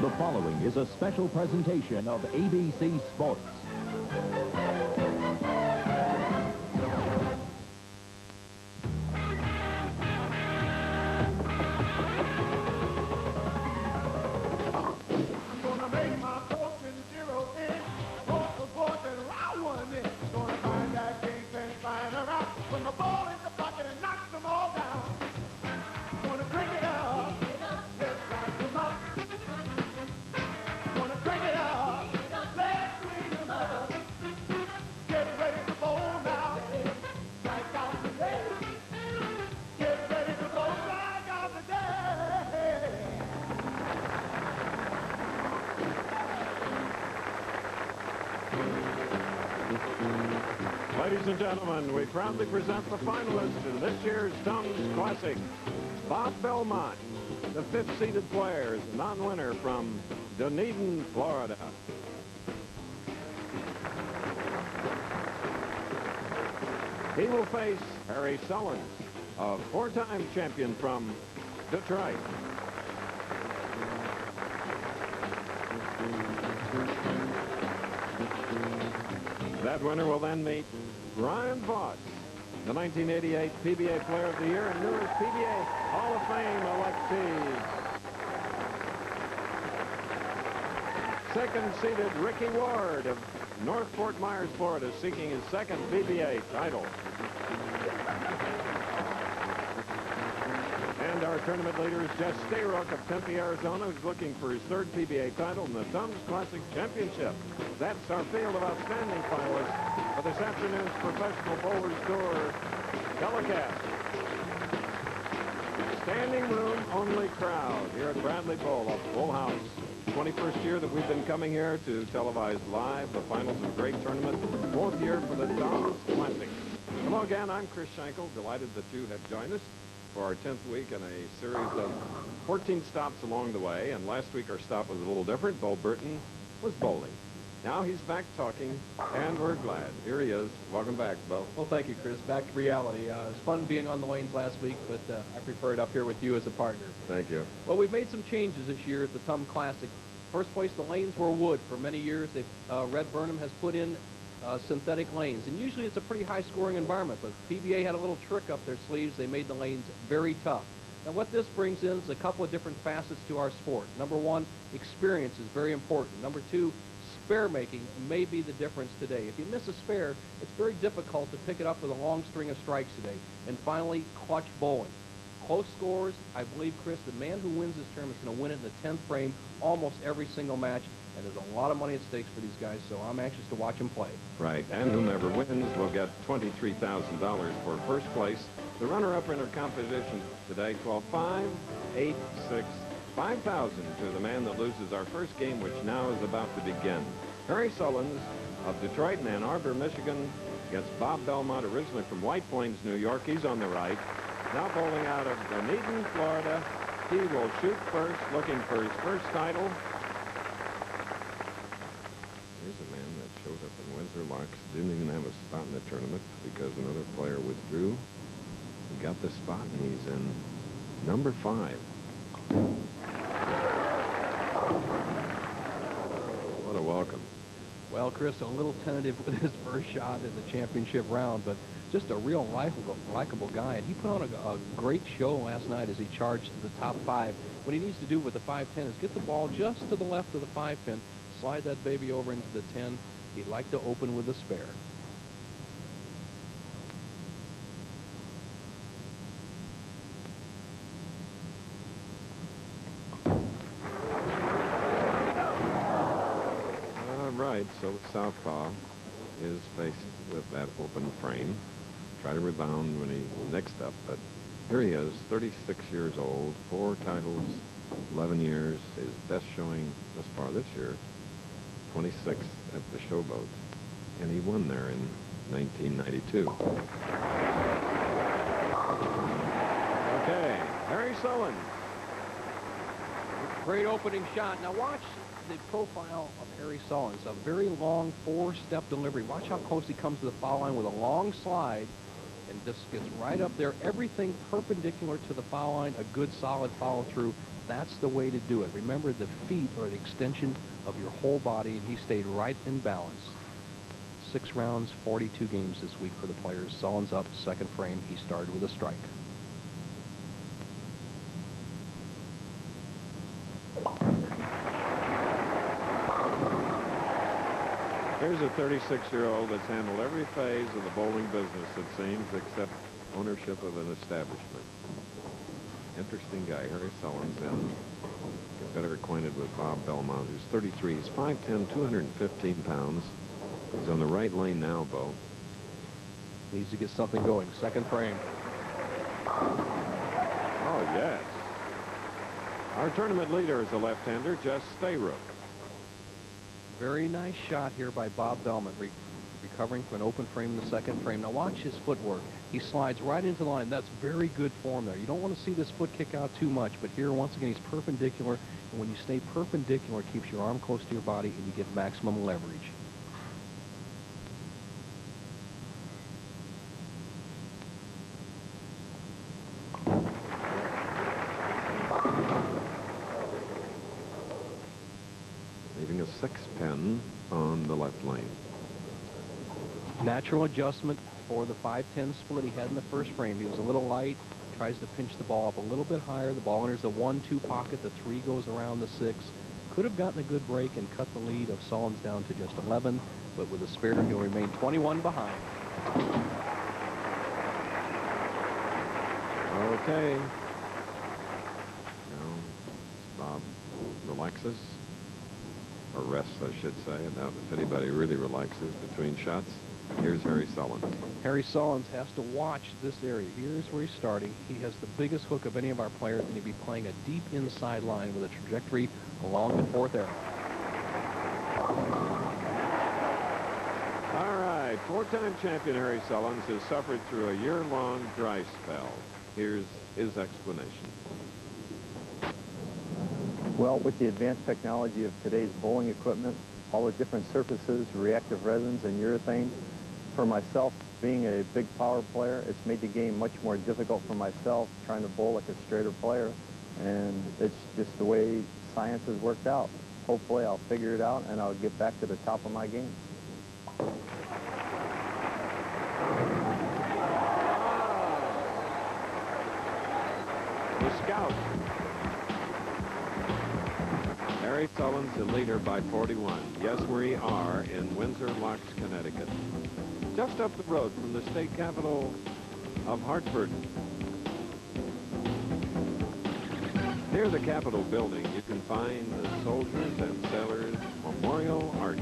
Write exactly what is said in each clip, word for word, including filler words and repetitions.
The following is a special presentation of A B C Sports. Ladies and gentlemen, we proudly present the finalists in this year's Tums Classic. Bob Belmont, the fifth-seeded player, is a non-winner from Dunedin, Florida. He will face Harry Sullins, a four-time champion from Detroit. That winner will then meet Ryan Voss, the nineteen eighty-eight P B A Player of the Year and newest P B A Hall of Fame electee. Second-seeded Ricky Ward of North Fort Myers, Florida, seeking his second P B A title. And our tournament leader is Jess Stayrock of Tempe, Arizona, who's looking for his third P B A title in the Tums Classic Championship. That's our field of outstanding finalists for this afternoon's Professional Bowlers Tour telecast. Standing room only crowd here at Bradley Bowl, a full house. twenty-first year that we've been coming here to televise live the finals of a great tournament. Fourth year for the Tums Classic. Hello again, I'm Chris Schenkel. Delighted that you have joined us for our tenth week in a series of fourteen stops along the way. And last week our stop was a little different. Bo Burton was bowling. Now he's back talking, and we're glad. Here he is. Welcome back, Bo. Well, thank you, Chris. Back to reality. Uh, it was fun being on the lanes last week, but uh, I prefer it up here with you as a partner. Thank you. Well, we've made some changes this year at the Tums Classic. First place, the lanes were wood. For many years, they've, uh, Red Burnham has put in uh, synthetic lanes, and usually it's a pretty high-scoring environment, but P B A had a little trick up their sleeves. They made the lanes very tough. Now, what this brings in is a couple of different facets to our sport. Number one, experience is very important. Number two, spare making may be the difference today. If you miss a spare, it's very difficult to pick it up with a long string of strikes today. And finally, clutch bowling. Close scores, I believe, Chris, the man who wins this tournament is going to win it in the tenth frame almost every single match, and there's a lot of money at stake for these guys, so I'm anxious to watch them play. Right, and whomever wins will get twenty-three thousand dollars for first place. The runner-up in our competition today, twelve five, eight six, five thousand to the man that loses our first game, which now is about to begin. Harry Sullins of Detroit and Ann Arbor, Michigan, against Bob Belmont, originally from White Plains, New York. He's on the right. Now bowling out of Dunedin, Florida. He will shoot first, looking for his first title. Here's a man that showed up in Windsor Locks. Didn't even have a spot in the tournament because another player withdrew. He got the spot, and he's in number five. What a welcome. Well, Chris, a little tentative with his first shot in the championship round, but just a real likable, likable guy. And he put on a, a great show last night as he charged to the top five. What he needs to do with the five ten is get the ball just to the left of the five pin, slide that baby over into the ten. He'd like to open with a spare. Right, so the southpaw is faced with that open frame. Try to rebound when he next up, but here he is, thirty-six years old, four titles, eleven years. His best showing thus far this year, twenty-sixth at the Showboat, and he won there in nineteen ninety-two. Okay, Harry Sullins. Great opening shot. Now watch the profile of Harry Sullins, a very long four-step delivery. Watch how close he comes to the foul line with a long slide, and just gets right up there. Everything perpendicular to the foul line, a good solid follow through. That's the way to do it. Remember, the feet are the extension of your whole body, and he stayed right in balance. Six rounds, forty-two games this week for the players. Sullins up, second frame. He started with a strike. Here's a thirty-six-year-old that's handled every phase of the bowling business, it seems, except ownership of an establishment. Interesting guy, Harry Sullins, and get better acquainted with Bob Belmont, who's thirty-three. He's five ten, two hundred fifteen pounds. He's on the right lane now, Bo. Needs to get something going. Second frame. Oh, yes. Our tournament leader is a left-hander, Jess Stayrook. Very nice shot here by Bob Belmont, re recovering from an open frame in the second frame. Now watch his footwork. He slides right into the line. That's very good form there. You don't want to see this foot kick out too much, but here, once again, he's perpendicular. And when you stay perpendicular, it keeps your arm close to your body, and you get maximum leverage. Leaving a six pin on the left lane. Natural adjustment for the five ten split he had in the first frame. He was a little light, tries to pinch the ball up a little bit higher. The ball enters the one two pocket. The three goes around the six. Could have gotten a good break and cut the lead of Sullins down to just eleven, but with a spare, he'll remain twenty-one behind. Okay. Now, Bob relaxes, or rests, I should say. And now, if anybody really relaxes between shots, here's Harry Sullins. Harry Sullins has to watch this area. Here's where he's starting. He has the biggest hook of any of our players, and he'll be playing a deep inside line with a trajectory along the fourth arrow. All right, four-time champion Harry Sullins has suffered through a year-long dry spell. Here's his explanation. Well, with the advanced technology of today's bowling equipment, all the different surfaces, reactive resins, and urethane, for myself, being a big power player, it's made the game much more difficult for myself, trying to bowl like a straighter player, and it's just the way science has worked out. Hopefully, I'll figure it out, and I'll get back to the top of my game. The scout. Harry Sullins, the leader by forty-one. Yes, we are in Windsor Locks, Connecticut. Just up the road from the state capital of Hartford. Near the Capitol building, you can find the Soldiers and Sailors Memorial Arch.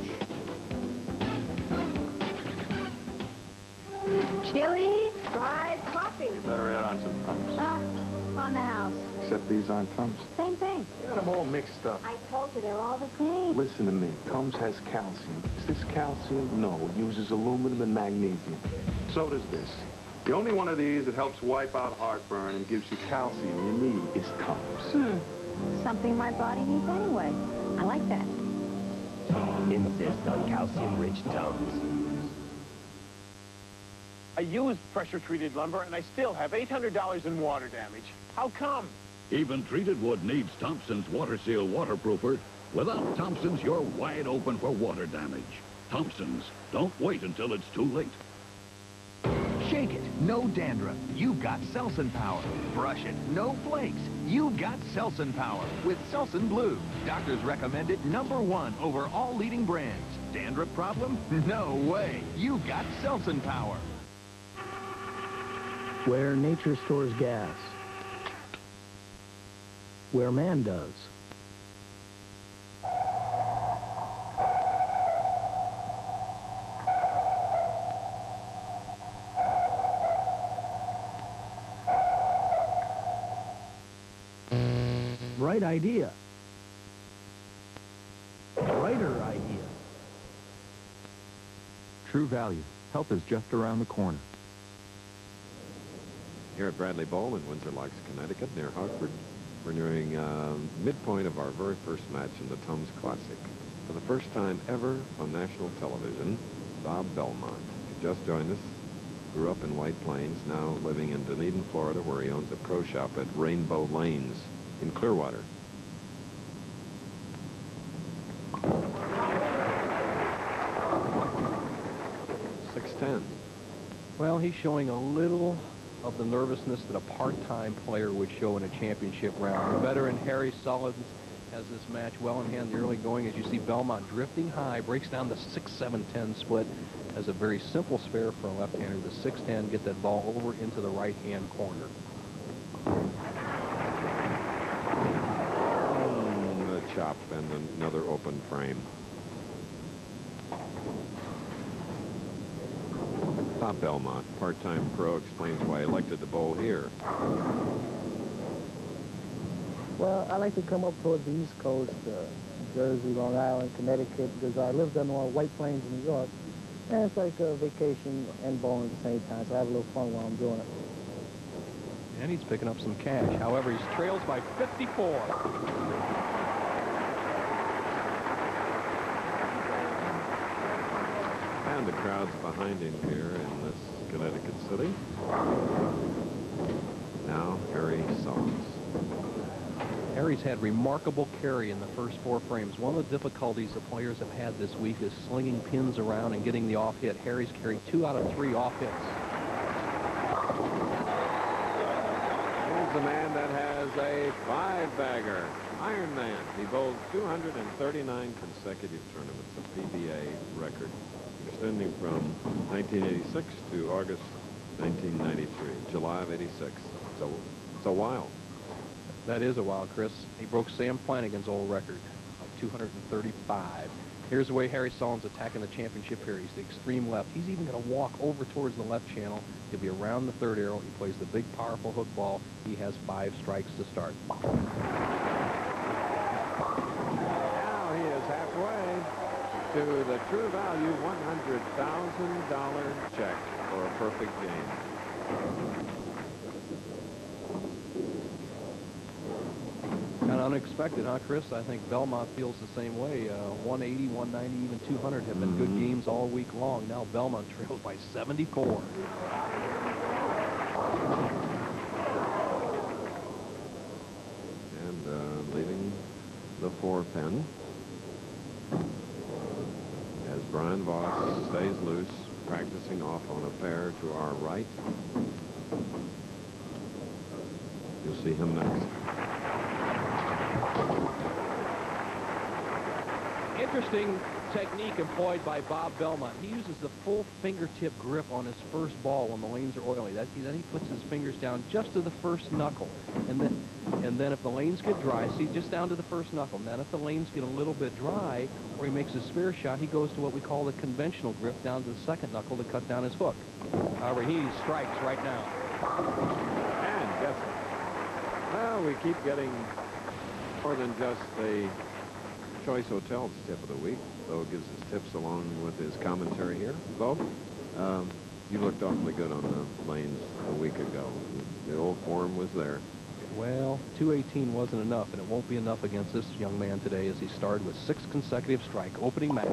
Chili, fried coffee. Better add on some thumbs. Uh, on the house. Except these aren't Tums. Same thing. You got them all mixed up. I told you they're all the same. Listen to me. Tums has calcium. Is this calcium? No, it uses aluminum and magnesium. So does this. The only one of these that helps wipe out heartburn and gives you calcium you need is Tums. Hmm. Something my body needs anyway. I like that. Insist on calcium-rich Tums. I used pressure-treated lumber, and I still have eight hundred dollars in water damage. How come? Even treated wood needs Thompson's Water Seal waterproofer. Without Thompson's, you're wide open for water damage. Thompson's. Don't wait until it's too late. Shake it, no dandruff. You've got Selsun Power. Brush it, no flakes. You've got Selsun Power with Selsun Blue. Doctors recommend it number one over all leading brands. Dandruff problem? No way. You've got Selsun Power. Where nature stores gas. Where man does. Right idea. Brighter idea. True value. Help is just around the corner. Here at Bradley Bowl in Windsor Locks, Connecticut, near Hartford, we're nearing uh, midpoint of our very first match in the Tums Classic. For the first time ever on national television, Bob Belmont. If you just joined us, grew up in White Plains, now living in Dunedin, Florida, where he owns a pro shop at Rainbow Lanes in Clearwater. six ten. Well, he's showing a little of the nervousness that a part-time player would show in a championship round. The veteran Harry Sullins has this match well in hand, the early going. As you see, Belmont drifting high, breaks down the six seven ten split. Has a very simple spare for a left-hander. The six ten, get that ball over into the right-hand corner. Mm, the chop and another open frame. Bob Belmont, part-time pro, explains why he elected to bowl here. Well, I like to come up toward the East Coast, uh, Jersey, Long Island, Connecticut, because I lived on the White Plains in New York. And it's like a vacation and bowling at the same time, so I have a little fun while I'm doing it. And he's picking up some cash. However, he's trails by fifty-four. And the crowd's behind him here in this Connecticut city. Now, Harry Sullins. Harry's had remarkable carry in the first four frames. One of the difficulties the players have had this week is slinging pins around and getting the off hit. Harry's carried two out of three off hits. Here's the man that has a five-bagger. Iron Man. He bowled two hundred thirty-nine consecutive tournaments, a P B A record, extending from nineteen eighty-six to August nineteen ninety-three, July of eighty-six. So it's a while. That is a while, Chris. He broke Sam Flanagan's old record of two hundred thirty-five. Here's the way Harry Sullins attacking the championship here. He's the extreme left. He's even going to walk over towards the left channel. He'll be around the third arrow. He plays the big, powerful hook ball. He has five strikes to start. Now he is halfway to the True Value one hundred thousand dollar check for a perfect game. Kind of unexpected, huh, Chris? I think Belmont feels the same way. Uh, one eighty, one ninety, even two hundred have been good games all week long. Now Belmont trails by seventy-four. And uh, leaving the four pin as Brian Voss stays loose, practicing off on a pair to our right. You'll see him next. Interesting technique employed by Bob Belmont. He uses the full fingertip grip on his first ball when the lanes are oily. That, then he puts his fingers down just to the first knuckle. And then, and then if the lanes get dry, see, just down to the first knuckle. And then if the lanes get a little bit dry, or he makes a spare shot, he goes to what we call the conventional grip down to the second knuckle to cut down his hook. However, he strikes right now. And gets it. Well, we keep getting more than just a Choice Hotels tip of the week. Bo gives his tips along with his commentary here. Bo, um, you looked awfully good on the lanes a week ago. The old form was there. Well, two eighteen wasn't enough, and it won't be enough against this young man today as he started with six consecutive strike opening match.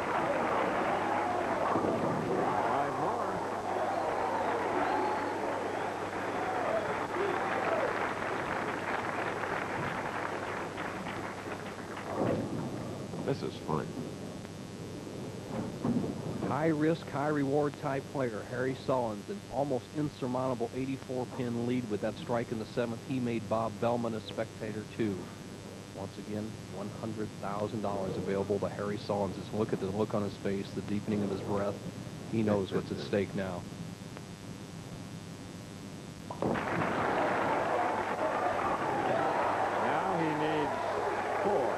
Five more. This is fun. High risk, high reward type player, Harry Sullins, an almost insurmountable eighty-four pin lead with that strike in the seventh. He made Bob Belmont a spectator too. Once again, one hundred thousand dollars available to Harry Sullins. Just look at the look on his face, the deepening of his breath. He knows what's at stake now. Now he needs four.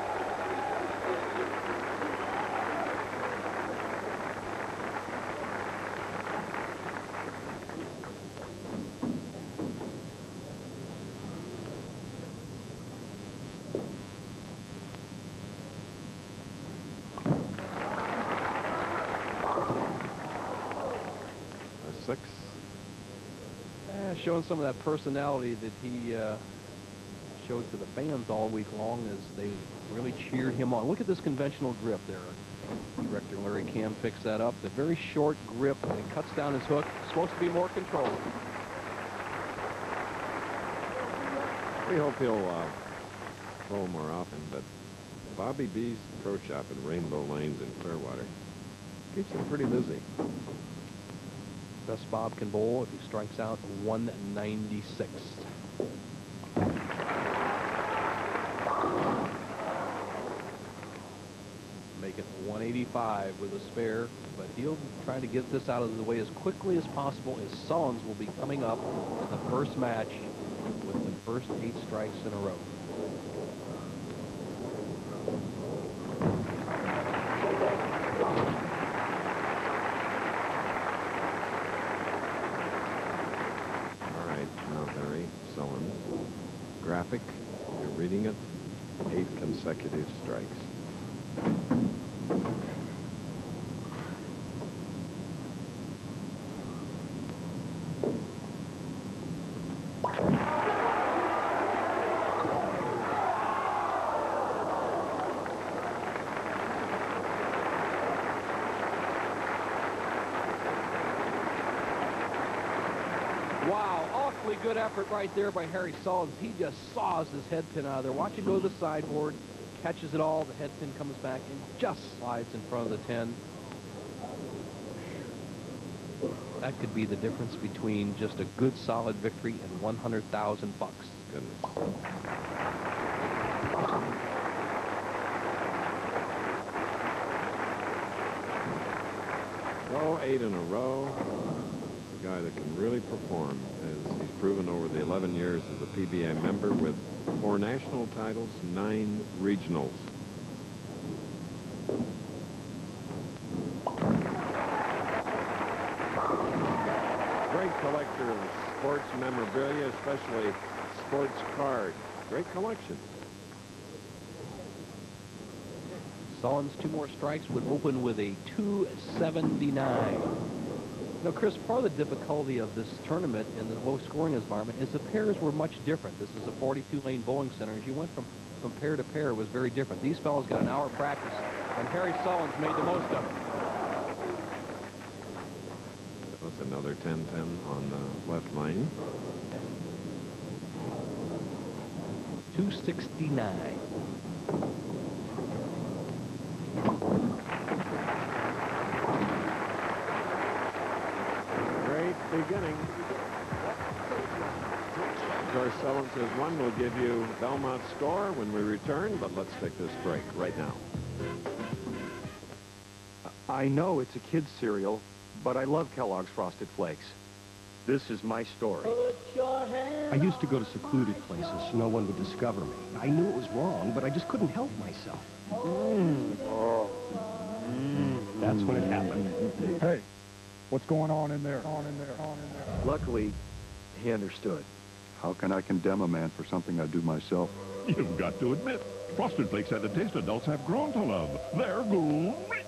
Six. Eh, showing some of that personality that he uh, showed to the fans all week long as they really cheered him on. Look at this conventional grip there. Director Larry Cam picks that up. The very short grip, and it cuts down his hook. Supposed to be more controlled. We hope he'll uh, bowl more often, but Bobby B's Pro Shop in Rainbow Lanes in Clearwater keeps him pretty busy. Best Bob can bowl if he strikes out one ninety-six. Make it one eighty-five with a spare, but he'll try to get this out of the way as quickly as possible, as Sullins will be coming up in the first match with the first eight strikes in a row. All right, now Harry Sullins. Graphic, you're reading it. Eight consecutive strikes. Wow, awfully good effort right there by Harry Sullins. He just saws his head pin out of there. Watch it go to the sideboard, catches it all, the head pin comes back and just slides in front of the ten. That could be the difference between just a good solid victory and one hundred thousand bucks. Goodness. So eight in a row. A guy that can really perform, as he's proven over the eleven years as a P B A member, with four national titles, nine regionals. Great collector of sports memorabilia, especially sports cards. Great collection. Sullins, two more strikes, would open with a two seventy-nine. Now, Chris, part of the difficulty of this tournament in the low-scoring environment is the pairs were much different. This is a forty-two lane bowling center. As you went from, from pair to pair, it was very different. These fellows got an hour practice, and Harry Sullins made the most of it. That's another ten ten on the left lane. two sixty-nine. Beginning. Of course, Sullins says one will give you Belmont's score when we return, but let's take this break right now. I know it's a kid's cereal, but I love Kellogg's Frosted Flakes. This is my story. I used to go to secluded places so no one would discover me. I knew it was wrong, but I just couldn't help myself. Mm. Oh. Mm. That's when it happened. Hey. What's going on in there? On in there, on in there. Luckily, he understood. How can I condemn a man for something I do myself? You've got to admit, Frosted Flakes had a taste adults have grown to love. They're great.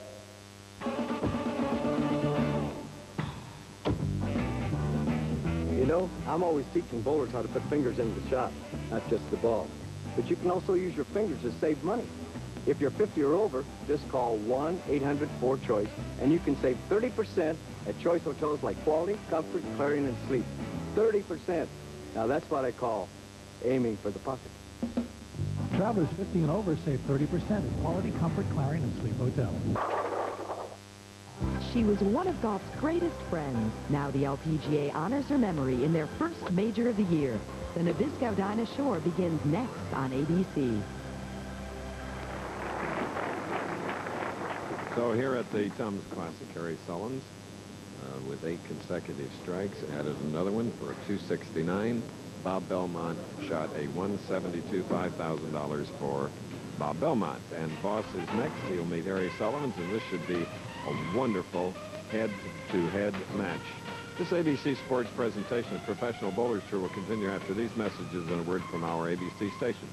You know, I'm always teaching bowlers how to put fingers into the shot, not just the ball. But you can also use your fingers to save money. If you're fifty or over, just call one eight hundred four choice, and you can save thirty percent at choice hotels like Quality, Comfort, Clarion, and Sleep. thirty percent. Now that's what I call aiming for the pocket. Travelers fifty and over save thirty percent at Quality, Comfort, Clarion, and Sleep Hotel. She was one of golf's greatest friends. Now the L P G A honors her memory in their first major of the year. The Nabisco Dinah Shore begins next on A B C. So here at the Tums Classic, Harry Sullins, uh, with eight consecutive strikes, added another one for a two sixty-nine. Bob Belmont shot a one seventy-two, five thousand dollars for Bob Belmont. And Boss is next. He'll meet Harry Sullins, and this should be a wonderful head-to-head match. This A B C Sports presentation of Professional Bowlers Tour will continue after these messages and a word from our A B C stations.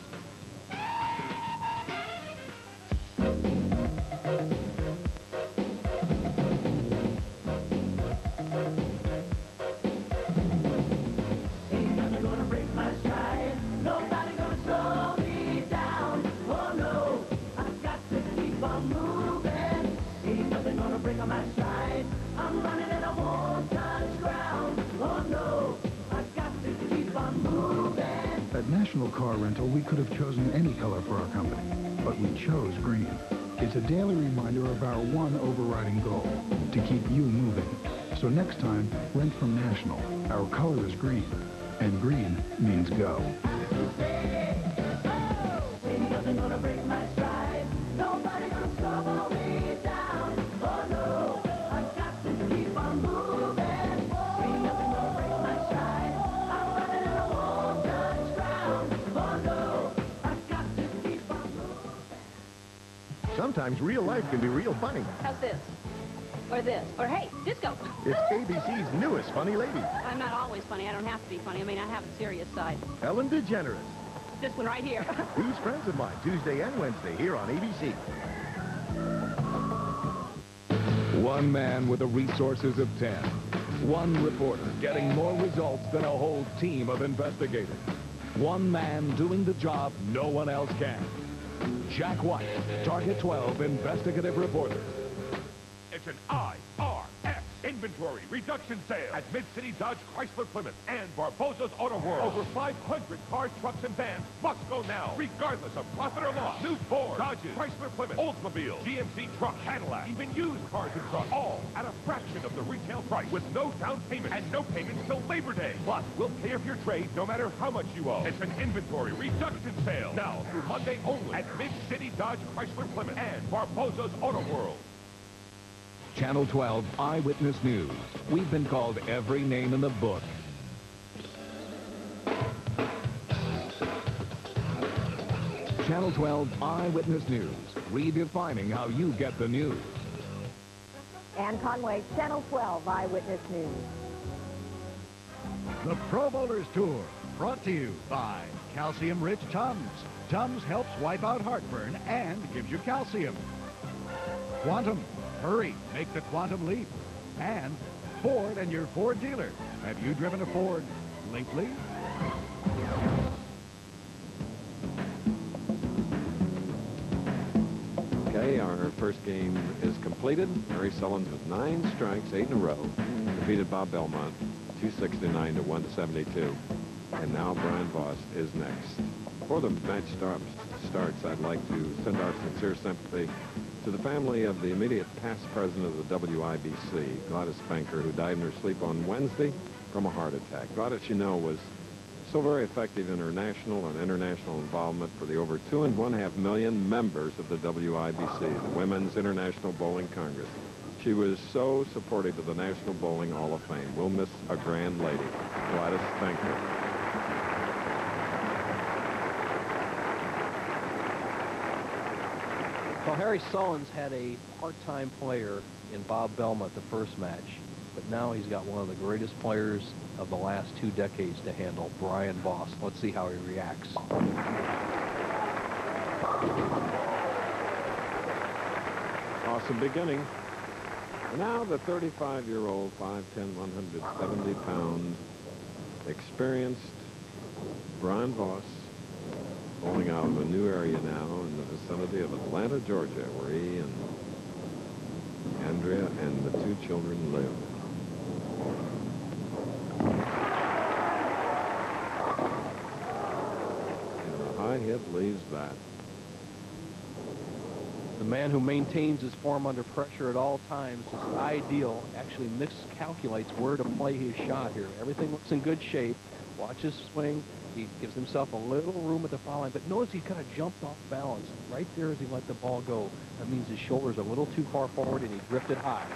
At National Car Rental, we could have chosen any color for our company, but we chose green. It's a daily reminder of our one overriding goal, to keep you moving. So next time, rent from National. Our color is green, and green means go. Sometimes real life can be real funny. How's this? Or this? Or hey, disco! It's A B C's newest funny lady, I'm not always funny. I don't have to be funny. I mean, I have a serious side. Ellen DeGeneres. This one right here. These Friends of Mine, Tuesday and Wednesday here on A B C. One man with the resources of ten. One reporter getting more results than a whole team of investigators. One man doing the job no one else can. Jack White, Target twelve investigative reporter. It's an I R S inventory reduction sale at Mid-City Dodge Chrysler Plymouth and Barbosa's Auto World. Over five hundred cars, trucks, and vans must go now, regardless of profit or loss. New Ford, Dodges, Chrysler Plymouth, Oldsmobile, G M C truck, Cadillac, even used cars and trucks, all at a fraction of the retail price with no down payment and no payments till Labor Day. Plus, we'll pay off your trade no matter how much you owe. It's an inventory reduction sale now through Monday only at Mid-City Dodge Chrysler Plymouth and Barbosa's Auto World. Channel twelve Eyewitness News. We've been called every name in the book. Channel twelve Eyewitness News. Redefining how you get the news. Ann Conway, Channel twelve Eyewitness News. The Pro Bowlers Tour, brought to you by Calcium-Rich Tums. Tums helps wipe out heartburn and gives you calcium. Quantum. Hurry, make the quantum leap. And Ford and your Ford dealer. Have you driven a Ford lately? Okay, our first game is completed. Mary Sullins with nine strikes, eight in a row, defeated Bob Belmont, two sixty-nine to one seventy-two. And now Brian Voss is next. Before the match start, starts, I'd like to send our sincere sympathy to the family of the immediate past president of the W I B C, Gladys Banker, who died in her sleep on Wednesday from a heart attack. Gladys, you know, was so very effective in her national and international involvement for the over two and one half million members of the W I B C, the Women's International Bowling Congress. She was so supportive of the National Bowling Hall of Fame. We'll miss a grand lady. Gladys Banker. Well, Harry Sullins had a part-time player in Bob Belmont the first match, but now he's got one of the greatest players of the last two decades to handle, Brian Voss. Let's see how he reacts. Awesome beginning. And now the thirty-five-year-old, five ten, one hundred seventy pound, experienced Brian Voss, bowling out of a new area now in the vicinity of Atlanta, Georgia, where he and Andrea and the two children live. And a high hit leaves that. The man who maintains his form under pressure at all times is ideal, actually miscalculates where to play his shot here. Everything looks in good shape. Watch his swing. He gives himself a little room at the foul line, but notice he kind of jumped off balance right there as he let the ball go. That means his shoulder's a little too far forward and he drifted high.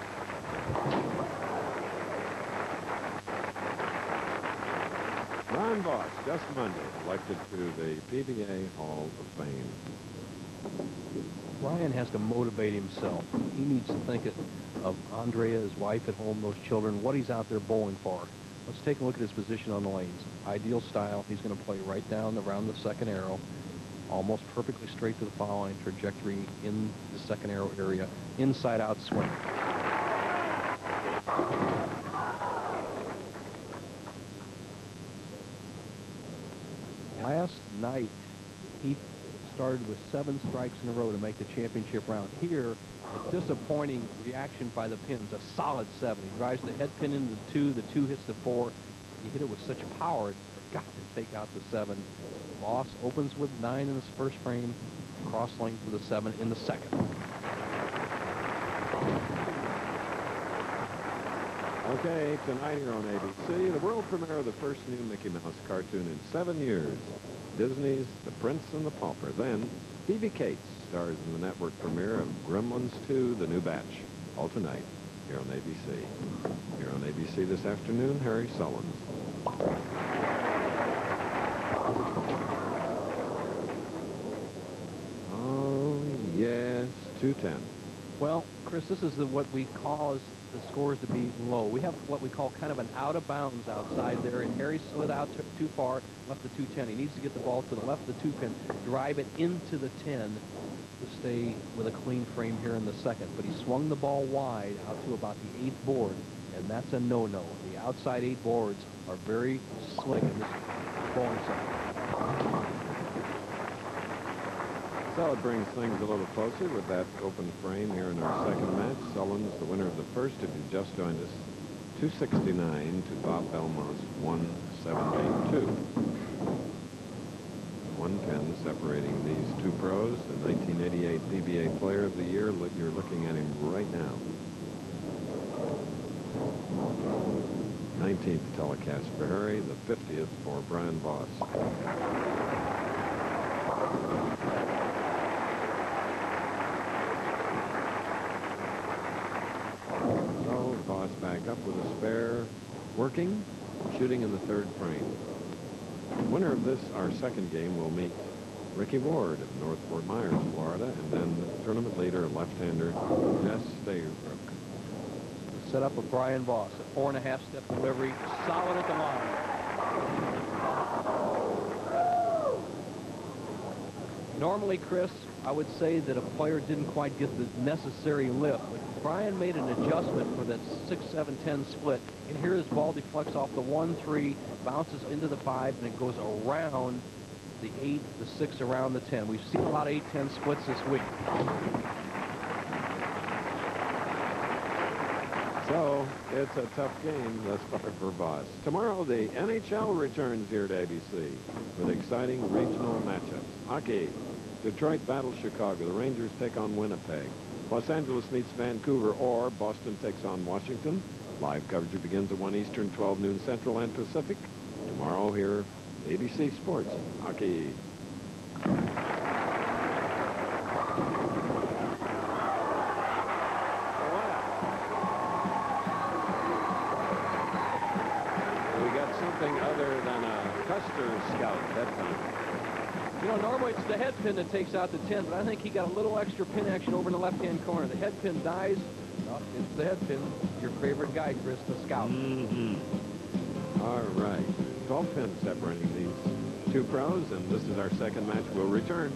Brian Voss, just Monday, elected to the P B A Hall of Fame. Brian has to motivate himself. He needs to think of Andrea, his wife at home, those children, what he's out there bowling for. Let's take a look at his position on the lanes. Ideal style. He's going to play right down around the second arrow, almost perfectly straight to the foul line, trajectory in the second arrow area, inside-out swing. Last night, he started with seven strikes in a row to make the championship round. Here, a disappointing reaction by the pins, a solid seven. He drives the head pin into the two, the two hits the four. He hit it with such power, it got to take out the seven. Voss opens with nine in his first frame, cross length with a seven in the second. Okay, tonight here on A B C, the world premiere of the first new Mickey Mouse cartoon in seven years. Disney's The Prince and the Pauper. Then, Phoebe Cates stars in the network premiere of Gremlins two, The New Batch. All tonight here on A B C. Here on A B C this afternoon, Harry Sullins. Oh, yes, two ten. Well, Chris, this is the, what we cause the scores to be low. We have what we call kind of an out of bounds outside there, and Harry slid out too far, left the two ten. He needs to get the ball to the left of the two pin, drive it into the ten to stay with a clean frame here in the second. But he swung the ball wide out to about the eighth board, and that's a no-no. The outside eight boards are very slick in this bowling center. So it brings things a little closer with that open frame here in our second match. Sullins, the winner of the first, if you just joined us, two sixty-nine to Bob Belmont's one seventy-two. One pin separating these two pros. The nineteen eighty-eight P B A Player of the Year. Look, you're looking at him right now. nineteenth telecast for Harry, the fiftieth for Brian Voss. So Voss back up with a spare, working, shooting in the third frame. The winner of this, our second game, will meet Ricky Ward of North Fort Myers, Florida, and then tournament leader, left-hander Jess Staybrook. Set up with Brian Voss, a four and a half step delivery, solid at the line. Normally, Chris, I would say that a player didn't quite get the necessary lift, but Brian made an adjustment for that six seven ten split. And here his ball deflects off the one three, bounces into the five, and it goes around the eight, the six, around the ten. We've seen a lot of eight ten splits this week. So, it's a tough game thus far for Voss. Tomorrow, the N H L returns here to A B C with exciting regional matchups. Hockey, Detroit battles Chicago. The Rangers take on Winnipeg. Los Angeles meets Vancouver, or Boston takes on Washington. Live coverage begins at one Eastern, twelve noon Central and Pacific. Tomorrow here, A B C Sports. Hockey. Other than a Custer scout that time. You know, normally it's the head pin that takes out the ten, but I think he got a little extra pin action over in the left-hand corner. The head pin dies. Oh, it's the head pin. Your favorite guy, Chris, the scout. Mm-hmm. All right. twelve pins separating these two pros, and this is our second match. We'll return.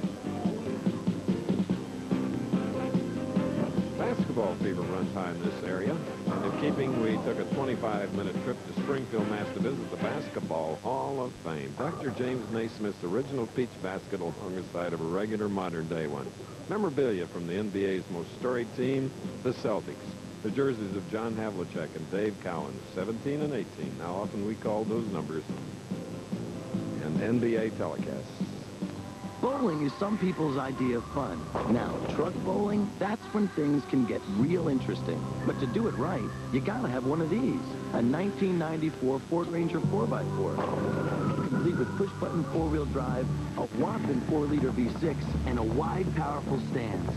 Basketball fever runs high in this area. In keeping, we took a twenty-five minute trip to Springfield, Mass. to visit the Basketball Hall of Fame. Doctor James Naismith's original peach basket hung aside of a regular modern-day one. Memorabilia from the N B A's most storied team, the Celtics. The jerseys of John Havlicek and Dave Cowan, seventeen and eighteen. Now often we call those numbers. And N B A telecasts. Bowling is some people's idea of fun. Now, truck bowling, that's when things can get real interesting. But to do it right, you gotta have one of these. A nineteen ninety-four Ford Ranger four by four. Complete with push-button four-wheel drive, a whopping four liter V six, and a wide, powerful stance.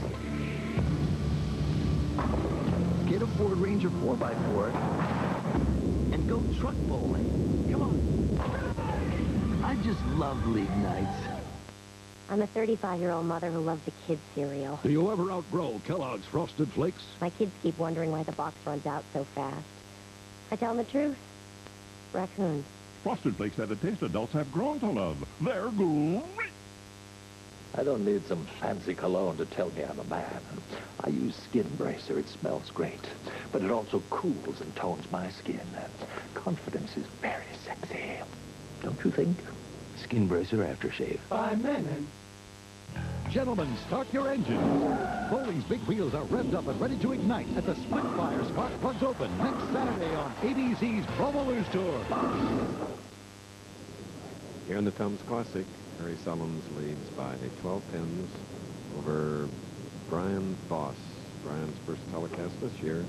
Get a Ford Ranger four by four and go truck bowling. Come on. I just love league nights. I'm a thirty-five-year-old mother who loves a kid's cereal. Do you ever outgrow Kellogg's Frosted Flakes? My kids keep wondering why the box runs out so fast. I tell them the truth. Raccoons. Frosted Flakes have a taste adults have grown to love. They're great. I don't need some fancy cologne to tell me I'm a man. I use Skin Bracer. It smells great, but it also cools and tones my skin. Confidence is very sexy. Don't you think? Skin Bracer Aftershave. Five minutes. Gentlemen, start your engines. Bowling's big wheels are revved up and ready to ignite at the Spitfire Spark Plugs Open next Saturday on A B C's Pro Bowlers Tour. Here in the Tums Classic, Harry Sullins leads by twelve pins over Brian Voss. Brian's first telecast this year.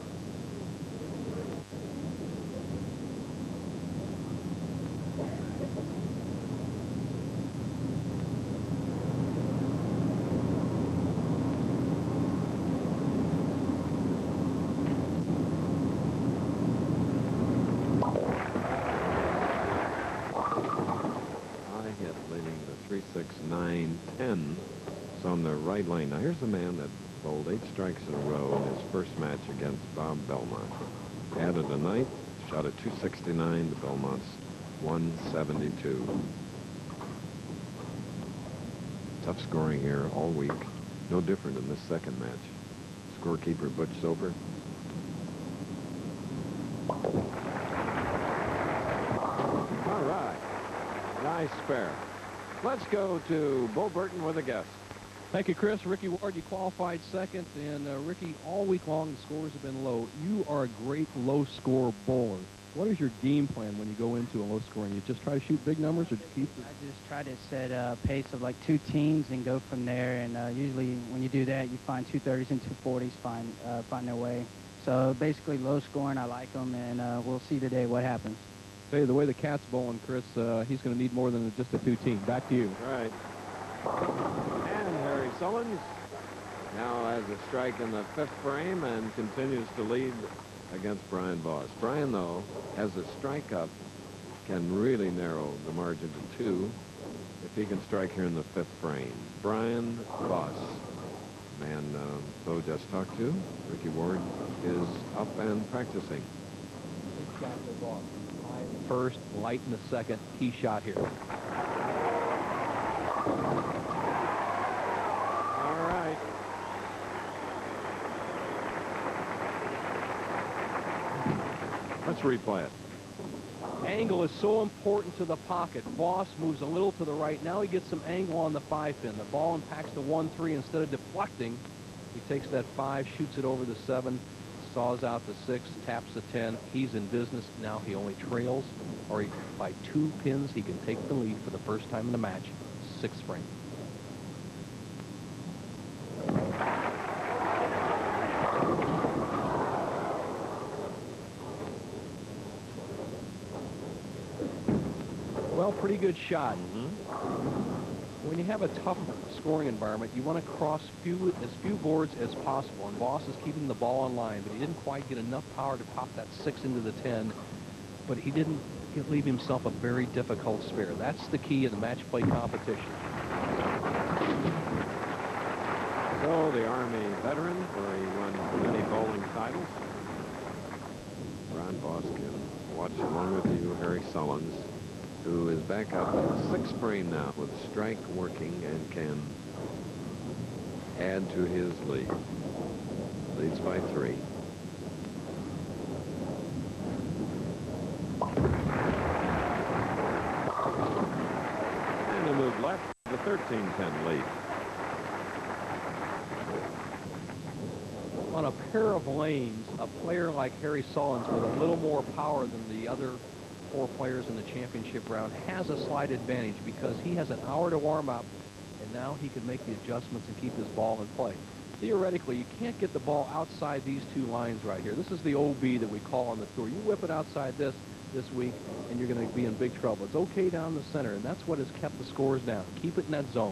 nine ten. It's on the right lane. Now, here's a man that bowled eight strikes in a row in his first match against Bob Belmont. Added a ninth, shot at two sixty-nine to Belmont's one seventy-two. Tough scoring here all week. No different in this second match. Scorekeeper Butch Sober. All right. Nice spare. Let's go to Bo Burton with a guest. Thank you, Chris. Ricky Ward, you qualified second. And, uh, Ricky, all week long the scores have been low. You are a great low-score bowler. What is your game plan when you go into a low scoring? You just try to shoot big numbers or keep it? I just try to set a pace of like two teams and go from there. And uh, usually when you do that, you find two thirties and two forties find, uh, find their way. So basically low scoring, I like them, and uh, we'll see today what happens. Hey, the way the Cat's bowling, Chris, uh, he's going to need more than just a two-team. Back to you. Right. And Harry Sullins now has a strike in the fifth frame and continues to lead against Brian Voss. Brian, though, has a strike up, can really narrow the margin to two if he can strike here in the fifth frame. Brian Voss, man uh, Bo just talked to, Ricky Ward, is up and practicing. First, light in the second, key shot here. All right. Let's replay it. Angle is so important to the pocket. Voss moves a little to the right. Now he gets some angle on the five pin. The ball impacts the one three. Instead of deflecting, he takes that five, shoots it over the seven, saws out the six, taps the ten. He's in business. Now he only trails, or he, by two pins, he can take the lead for the first time in the match. Sixth frame. Well, pretty good shot. Mm-hmm. When you have a tough scoring environment, you want to cross few, as few boards as possible. And Voss is keeping the ball on line, but he didn't quite get enough power to pop that six into the ten. But he didn't leave himself a very difficult spare. That's the key in the match play competition. So the Army veteran, where he won many bowling titles. Brian Voss can watch along with you, Harry Sullins, who is back up in the sixth frame now with strike working and can add to his lead. Leads by three. And a move left, the thirteen ten lead. On a pair of lanes, a player like Harry Sullins with a little more power than the other four players in the championship round has a slight advantage because he has an hour to warm up, and now he can make the adjustments and keep his ball in play. Theoretically, you can't get the ball outside these two lines right here. This is the O B that we call on the tour. You whip it outside this this week, and you're going to be in big trouble. It's okay down the center, and that's what has kept the scores down. Keep it in that zone.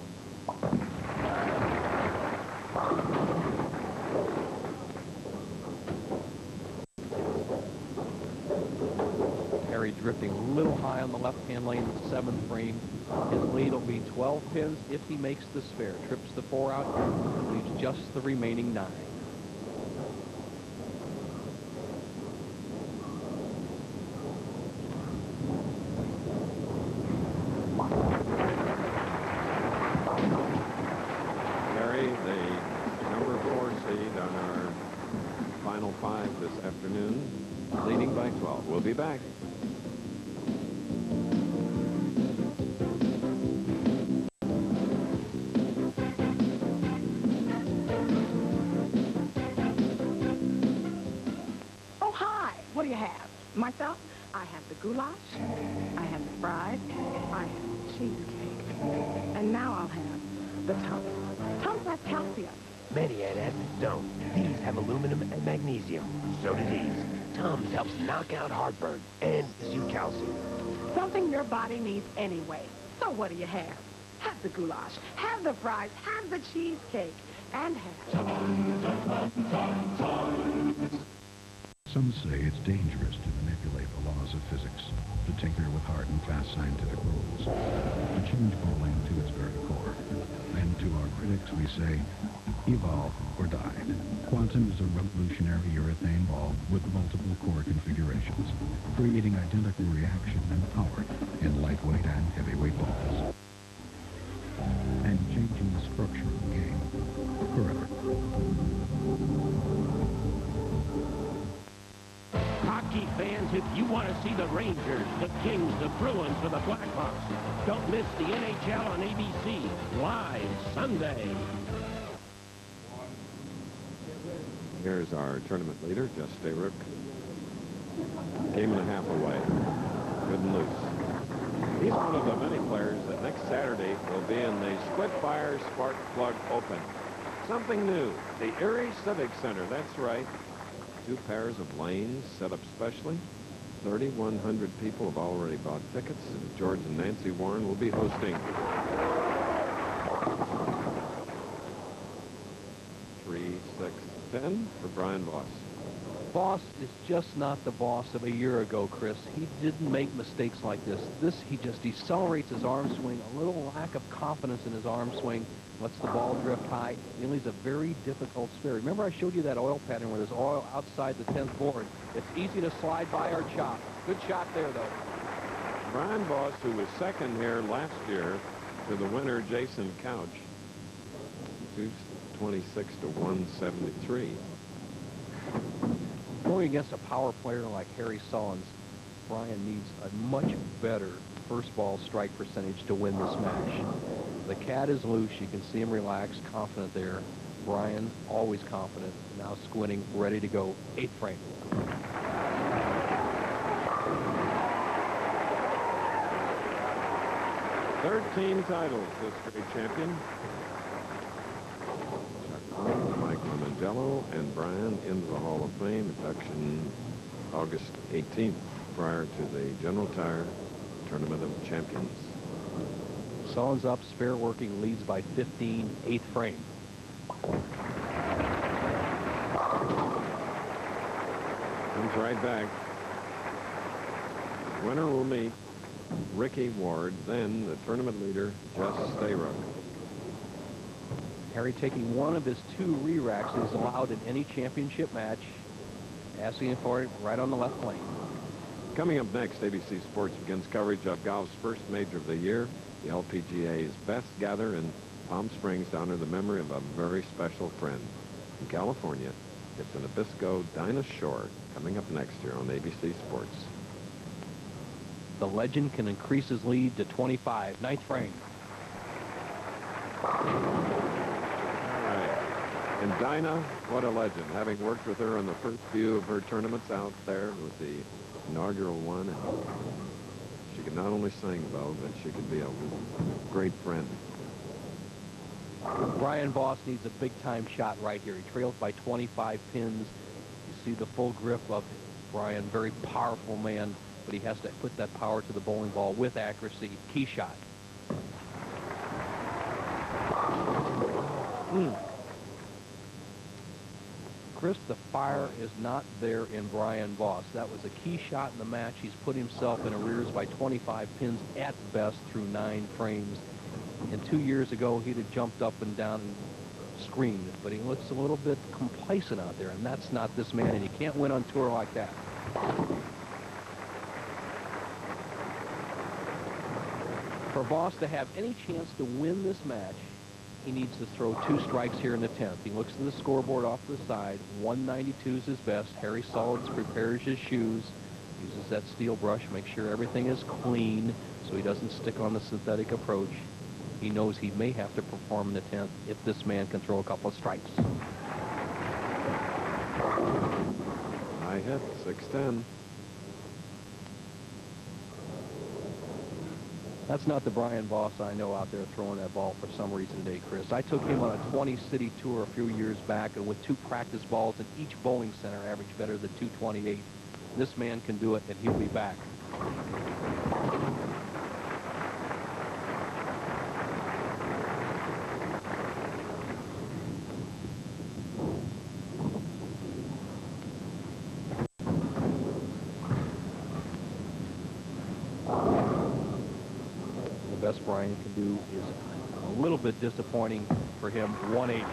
Drifting a little high on the left-hand lane in the seventh frame. His lead will be twelve pins if he makes the spare. Trips the four out, leaves just the remaining nine. Gary, the number four seed on our final five this afternoon, leading by twelve. We'll be back. Myself, I have the goulash, I have the fries, I had cheesecake. And now I'll have the Tums. Tums have calcium. Many antacids don't. These have aluminum and magnesium. So do these. Tums helps knock out heartburn and gives you calcium. Something your body needs anyway. So what do you have? Have the goulash, have the fries, have the cheesecake, and have... Some say it's dangerous to manipulate the laws of physics, to tinker with hard and fast scientific rules, to change bowling to its very core. And to our critics we say, evolve or die. Quantum is a revolutionary urethane ball with multiple core configurations, creating identical reaction and power in lightweight and heavyweight balls. And changing the structure of the game forever. Hockey fans, if you want to see the Rangers, the Kings, the Bruins, or the Blackhawks, don't miss the N H L on A B C, live Sunday. Here's our tournament leader, Jess Stayrook. Game and a half away. Good and loose. He's one of the many players that next Saturday will be in the Splitfire Spark Plug Open. Something new, the Erie Civic Center, that's right. Two pairs of lanes set up specially. thirty-one hundred people have already bought tickets, and George and Nancy Warren will be hosting. Three, six, ten for Brian Voss. Voss is just not the Voss of a year ago, Chris. He didn't make mistakes like this. This, he just decelerates his arm swing, a little lack of confidence in his arm swing, lets the ball drift high. He leaves a very difficult spare. Remember I showed you that oil pattern where there's oil outside the tenth board. It's easy to slide by or chop. Good shot there, though. Brian Voss, who was second here last year to the winner, Jason Couch, two twenty-six to one seventy-three. Going against a power player like Harry Sullins, Brian needs a much better first ball strike percentage to win this match. The cat is loose. You can see him relaxed, confident there. Brian, always confident, now squinting, ready to go. Eighth frame. thirteen titles, this great champion. Mike Mangello and Brian into the Hall of Fame. Induction August eighteenth, prior to the General Tire Tournament of Champions. Sullins up, spare working, leads by fifteen, eighth frame. Comes right back. Winner will meet Ricky Ward, then the tournament leader, Jess Stayrook. Harry taking one of his two re-racks is allowed in any championship match. Asking for it right on the left lane. Coming up next, A B C Sports begins coverage of golf's first major of the year. The L P G A's best gather in Palm Springs to honor the memory of a very special friend. In California, it's the Nabisco Dinah Shore, coming up next year on A B C Sports. The legend can increase his lead to twenty-five, ninth frame. And Dinah, what a legend. Having worked with her on the first few of her tournaments out there with the inaugural one, and she could not only sing well, but she could be a great friend. Brian Voss needs a big-time shot right here. He trails by twenty-five pins. You see the full grip of Brian, very powerful man, but he has to put that power to the bowling ball with accuracy. Key shot. Mm. Chris, the fire is not there in Brian Voss. That was a key shot in the match. He's put himself in arrears by twenty-five pins at best through nine frames. And two years ago, he'd have jumped up and down and screamed. But he looks a little bit complacent out there, and that's not this man, and you can't win on tour like that. For Voss to have any chance to win this match, he needs to throw two strikes here in the tenth. He looks at the scoreboard off to the side. one ninety-two is his best. Harry Sullins prepares his shoes, uses that steel brush, make sure everything is clean so he doesn't stick on the synthetic approach. He knows he may have to perform in the tenth if this man can throw a couple of strikes. High hit, six ten. That's not the Brian Voss I know out there throwing that ball for some reason today, Chris. I took him on a twenty-city tour a few years back, and with two practice balls in each bowling center averaged better than two twenty-eight. This man can do it, and he'll be back. Best Brian can do is a little bit disappointing for him, one eighty.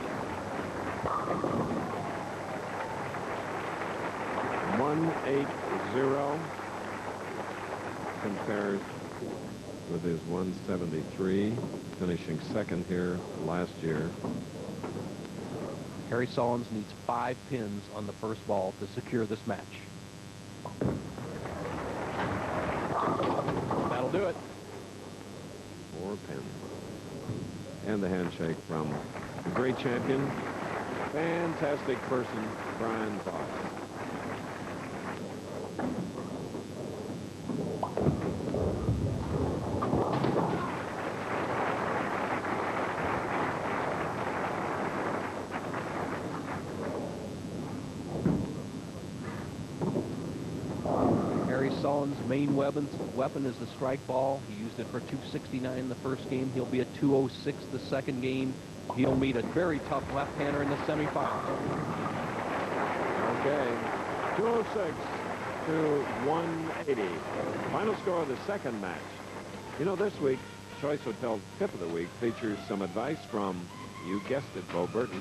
one eight zero compares with his one seventy-three, finishing second here last year. Harry Sullins needs five pins on the first ball to secure this match. That'll do it. Four pins. And the handshake from the great champion, fantastic person, Brian Voss. Sullins' main weapons, weapon is the strike ball. He used it for two sixty-nine in the first game. He'll be at two oh six the second game. He'll meet a very tough left-hander in the semifinal. Okay, two oh six to one eighty. Final score of the second match. You know, this week, Choice Hotel Tip of the Week features some advice from, you guessed it, Bo Burton.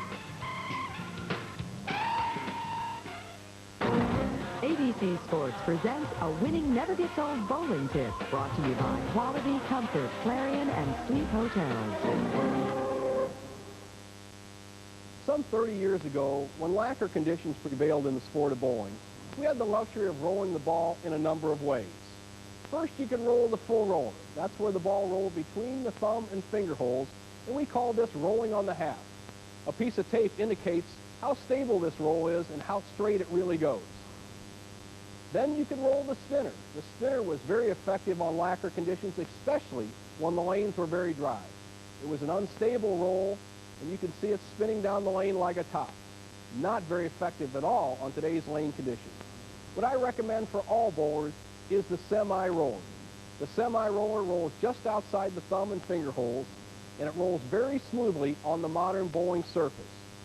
A B C Sports presents a winning never gets old bowling tip, brought to you by Quality, Comfort, Clarion, and Sleep Hotels. Some thirty years ago, when lacquer conditions prevailed in the sport of bowling, we had the luxury of rolling the ball in a number of ways. First, you can roll the full roller. That's where the ball rolled between the thumb and finger holes, and we call this rolling on the half. A piece of tape indicates how stable this roll is and how straight it really goes. Then you can roll the spinner. The spinner was very effective on lacquer conditions, especially when the lanes were very dry. It was an unstable roll, and you can see it spinning down the lane like a top. Not very effective at all on today's lane conditions. What I recommend for all bowlers is the semi-roller. The semi-roller rolls just outside the thumb and finger holes, and it rolls very smoothly on the modern bowling surface.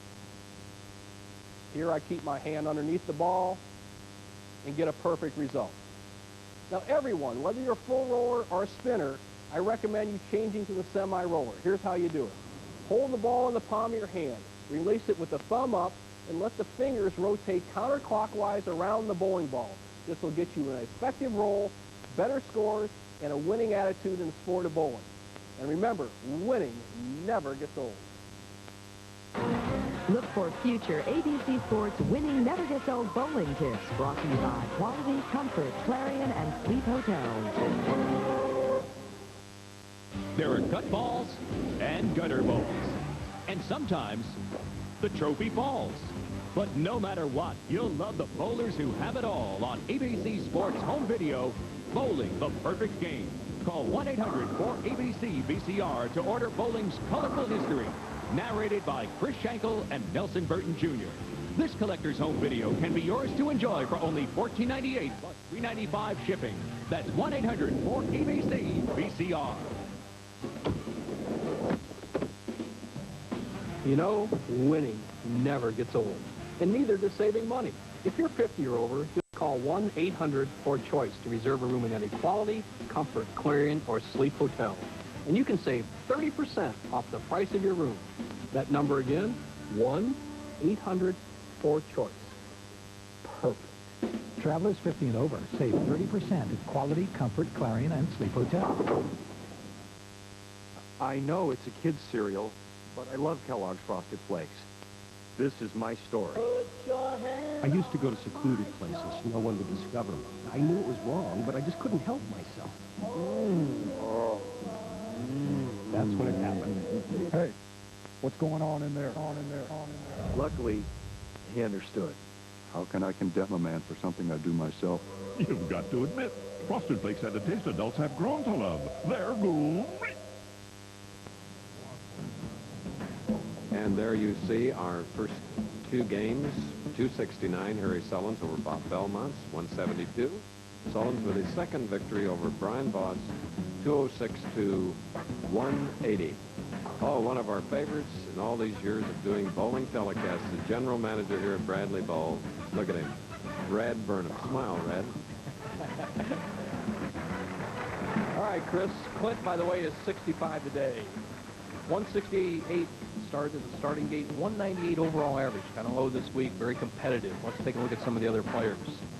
Here I keep my hand underneath the ball and get a perfect result. Now everyone, whether you're a full roller or a spinner, I recommend you changing to the semi-roller. Here's how you do it. Hold the ball in the palm of your hand, release it with the thumb up, and let the fingers rotate counterclockwise around the bowling ball. This will get you an effective roll, better scores, and a winning attitude in the sport of bowling. And remember, winning never gets old. Look for future A B C Sports winning never gets old bowling tips, brought to you by Quality, Comfort, Clarion, and Sleep Hotels. There are gut balls and gutter balls, and sometimes the trophy falls. But no matter what, you'll love the bowlers who have it all on A B C Sports Home Video, Bowling the Perfect Game. Call one eight hundred four A B C V C R to order bowling's colorful history. Narrated by Chris Schenkel and Nelson Burton Junior This collector's home video can be yours to enjoy for only fourteen ninety-eight plus three ninety-five shipping. That's one eight hundred four A B C V C R. You know, winning never gets old, and neither does saving money. If you're fifty or over, just call one eight hundred four choice to reserve a room in any Quality, Comfort, Clarion, or Sleep Hotel. And you can save thirty percent off the price of your room. That number again, one eight hundred four choice. Perfect. Travelers fifty and over save thirty percent at Quality, Comfort, Clarion, and Sleep Hotel. I know it's a kid's cereal, but I love Kellogg's Frosted Flakes. This is my story. I used to go to secluded places no one would discover me. I knew it was wrong, but I just couldn't help myself. Mm. Oh. Mm. That's when it happened. Hey, what's going on in there? On in there, on in there. Luckily, he understood. How can I condemn a man for something I do myself? You've got to admit, Frosted Flakes had a taste adults have grown to love. They're great. And there you see our first two games. two sixty-nine, Harry Sullins over Bob Belmont's one seventy-two. Sullins with his second victory over Brian Voss, two oh six to one eighty. Oh, one of our favorites in all these years of doing bowling telecasts, the general manager here at Bradley Bowl. Look at him, Red Burnham. Smile, Red. All right, Chris. Clint, by the way, is sixty-five today. one sixty-eight started at the starting gate. one ninety-eight overall average. Kind of low this week. Very competitive. Let's take a look at some of the other players.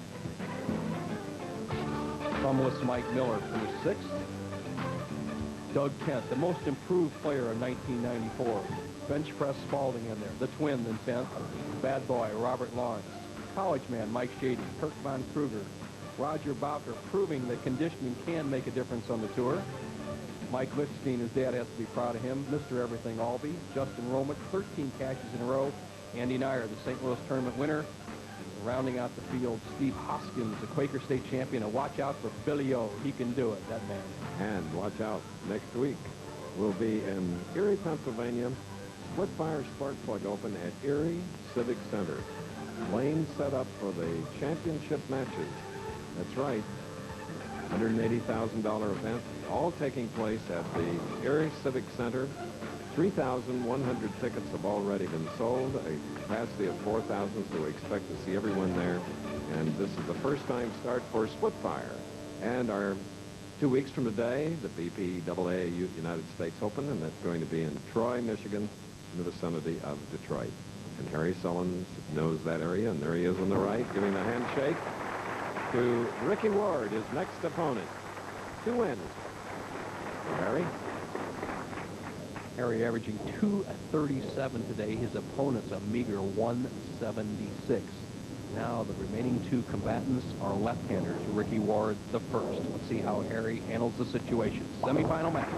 Thumbless Mike Miller finished sixth. Doug Kent, the most improved player of nineteen ninety-four. Bench press Spalding in there. The twin in tenth. Bad boy Robert Lawrence. College man Mike Shady. Kirk Von Kruger. Roger Bowker proving that conditioning can make a difference on the tour. Mike Lichtenstein, his dad has to be proud of him. Mister Everything Albee. Justin Romick, thirteen cashes in a row. Andy Nyer, the Saint Louis tournament winner. Rounding out the field, Steve Hoskins, the Quaker State champion. And watch out for Billy O. He can do it, that man. And watch out, next week we'll be in Erie, Pennsylvania. Splitfire Spark Plug Open at Erie Civic Center. Lane set up for the championship matches. That's right. one hundred eighty thousand dollar event, all taking place at the Erie Civic Center. three thousand one hundred tickets have already been sold, a capacity of four thousand, so we expect to see everyone there. And this is the first time start for Splitfire. And our two weeks from today, the B P A A United States Open, and that's going to be in Troy, Michigan, in the vicinity of Detroit. And Harry Sullins knows that area, and there he is on the right, giving the handshake to Ricky Ward, his next opponent. Two wins. Harry? Harry averaging two thirty-seven today. His opponent's a meager one seventy-six. Now the remaining two combatants are left-handers. Ricky Ward the first. Let's see how Harry handles the situation. Semifinal match.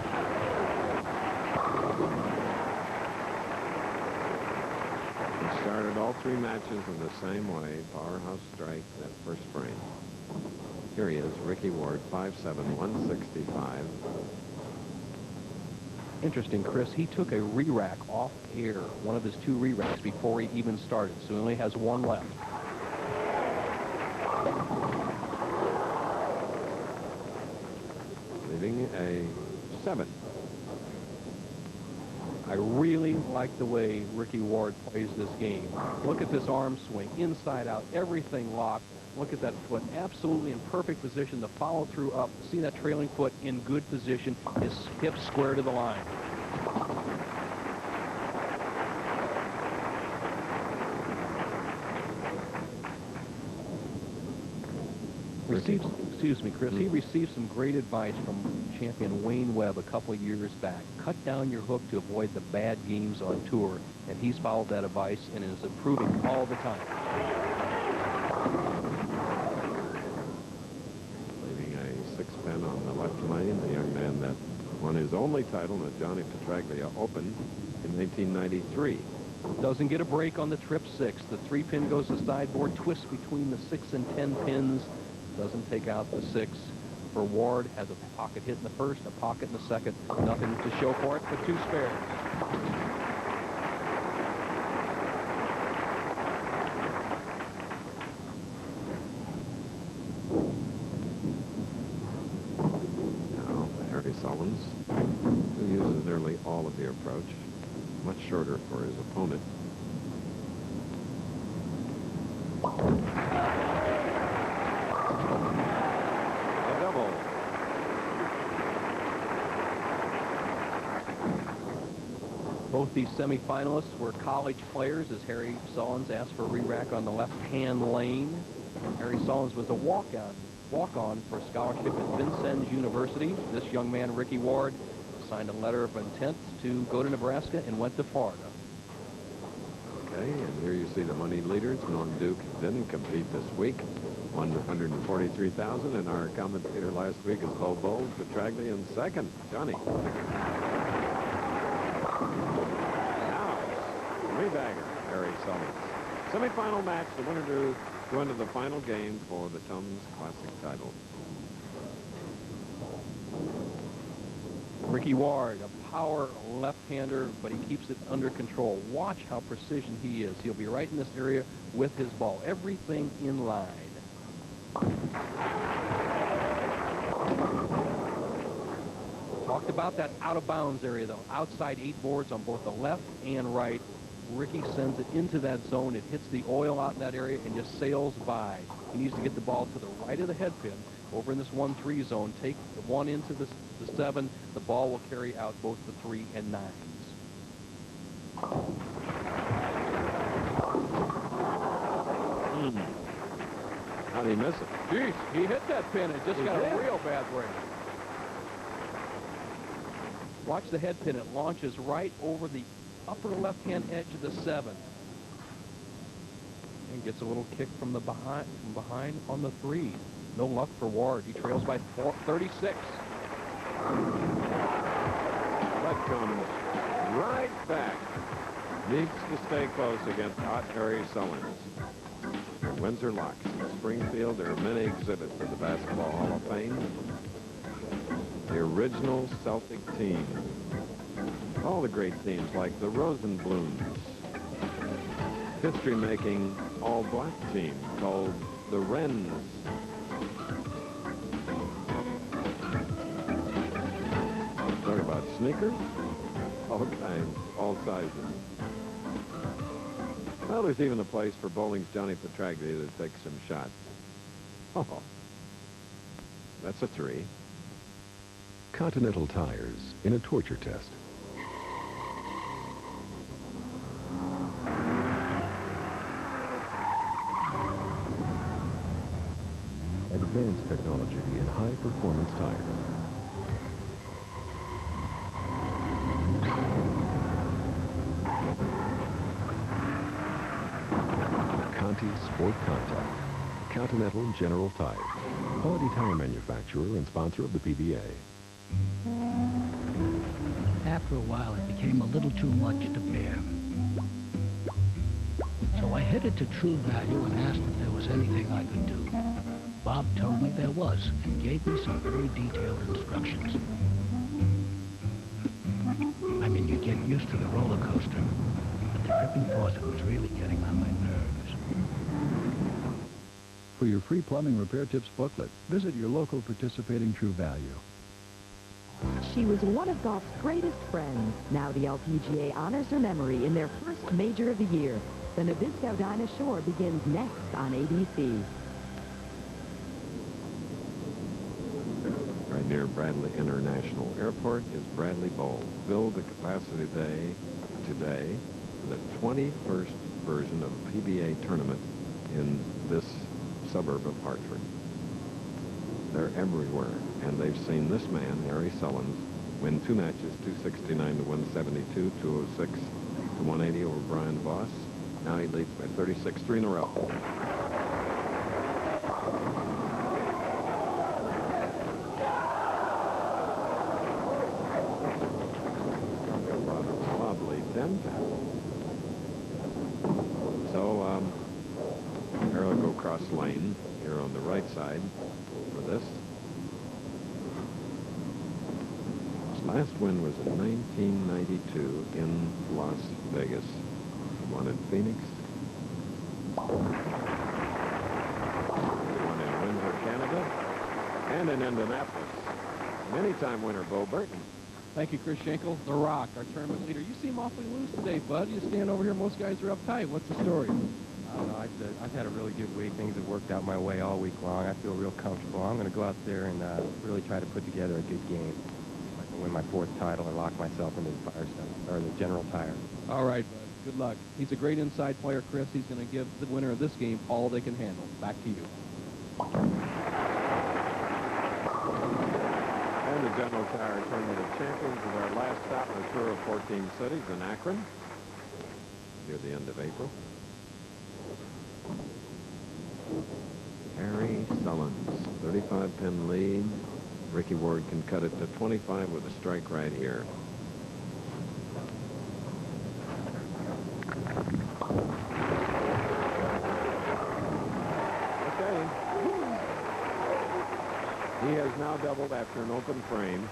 He started all three matches in the same way. Powerhouse strike, that first frame. Here he is, Ricky Ward, five seven, one sixty-five. Interesting, Chris. He took a re-rack off air, one of his two re-racks, before he even started, so he only has one left. Leaving a seven. I really like the way Ricky Ward plays this game. Look at this arm swing, inside out, everything locked. Look at that foot, absolutely in perfect position. The follow through up. See that trailing foot in good position. His hips square to the line. Received, excuse me, Chris. He received some great advice from champion Wayne Webb a couple of years back. Cut down your hook to avoid the bad games on tour, and he's followed that advice and is improving all the time. Leaving a six pin on the left lane, the young man that won his only title in the Johnny Petraglia Open in nineteen ninety-three. Doesn't get a break on the trip six. The three pin goes to sideboard, twists between the six and ten pins. Doesn't take out the six. For Ward, has a pocket hit in the first, a pocket in the second. Nothing to show for it, but two spares. Now, Harry Sullins, who uses nearly all of the approach, much shorter for his opponent. A double. Both these semifinalists were college players, as Harry Sullins asked for a re-rack on the left-hand lane. Harry Sullins was a walk-on walk-on for a scholarship at Vincennes University. This young man, Ricky Ward, signed a letter of intent to go to Nebraska and went to Florida. Okay, and here you see the money leaders. Norm Duke didn't compete this week. one hundred forty-three thousand dollars, and our commentator last week is Bo Bold, Petraglia in second. Johnny. Now, three-bagger, Harry Sullins. Semi-final match, the winner to go into the final game for the Tums Classic title. Ricky Ward, a power left-hander, but he keeps it under control. Watch how precision he is. He'll be right in this area with his ball. Everything in line. Talked about that out-of-bounds area, though. Outside eight boards on both the left and right. Ricky sends it into that zone. It hits the oil out in that area and just sails by. He needs to get the ball to the right of the head pin over in this one three zone. Take the one into the, the seven. The ball will carry out both the three and nines. Mm. How'd he miss it? Jeez, he hit that pin and just He got did. a real bad break. Watch the head pin. It launches right over the upper left-hand edge of the seven. And gets a little kick from the behind from behind on the three. No luck for Ward. He trails by four, thirty-six. That comes right back. Needs to stay close against Hot Harry Sullins. At Windsor Locks in Springfield, there are many exhibits of the Basketball Hall of Fame. The original Celtic team. All the great teams like the Rosenblums. History-making all-black team called the Wrens. Talk about sneakers. All kinds, all sizes. Well, there's even a place for bowling's Johnny Petraglia to take some shots. Oh, that's a three. Continental Tires in a torture test. Advanced technology in high-performance tires. Conti Sport Contact. Continental General Tire. Quality tire manufacturer and sponsor of the P B A. After a while, it became a little too much to bear. So I headed to True Value and asked if there was anything I could do. Bob told me there was and gave me some very detailed instructions. I mean, you get used to the roller coaster, but the tripping faucet was really getting on my nerves. For your free plumbing repair tips booklet, visit your local participating True Value. She was one of golf's greatest friends. Now the L P G A honors her memory in their first major of the year. The Nabisco Dinah Shore begins next on A B C. Right near Bradley International Airport is Bradley Bowl. Build the capacity day today for the twenty-first version of a P B A tournament in this suburb of Hartford. They're everywhere, and they've seen this man, Harry Sullins, win two matches, two sixty-nine to one seventy-two, two oh six to one eighty over Brian Voss. Now he leads by thirty-six, three in a row. Lovely dent. So, um, here I'll go cross lane here on the right side for this. His last win was in nineteen ninety-two in Las Vegas. One in Phoenix. One in Windsor, Canada. And in Indianapolis. Many-time winner, Bo Burton. Thank you, Chris Schenkel, The Rock, our tournament leader. You seem awfully loose today, bud. You stand over here, most guys are uptight. What's the story? I don't know. I've, uh, I've had a really good week. Things have worked out my way all week long. I feel real comfortable. I'm going to go out there and uh, really try to put together a good game. I can win my fourth title or lock myself into the Firestone, or the General Tire. All right, bud. Good luck. He's a great inside player, Chris. He's going to give the winner of this game all they can handle. Back to you. And the General Tire Tournament of Champions is our last stop on a tour of fourteen cities in Akron near the end of April. Harry Sullins, thirty-five pin lead. Ricky Ward can cut it to twenty-five with a strike right here. now doubled after an open frame.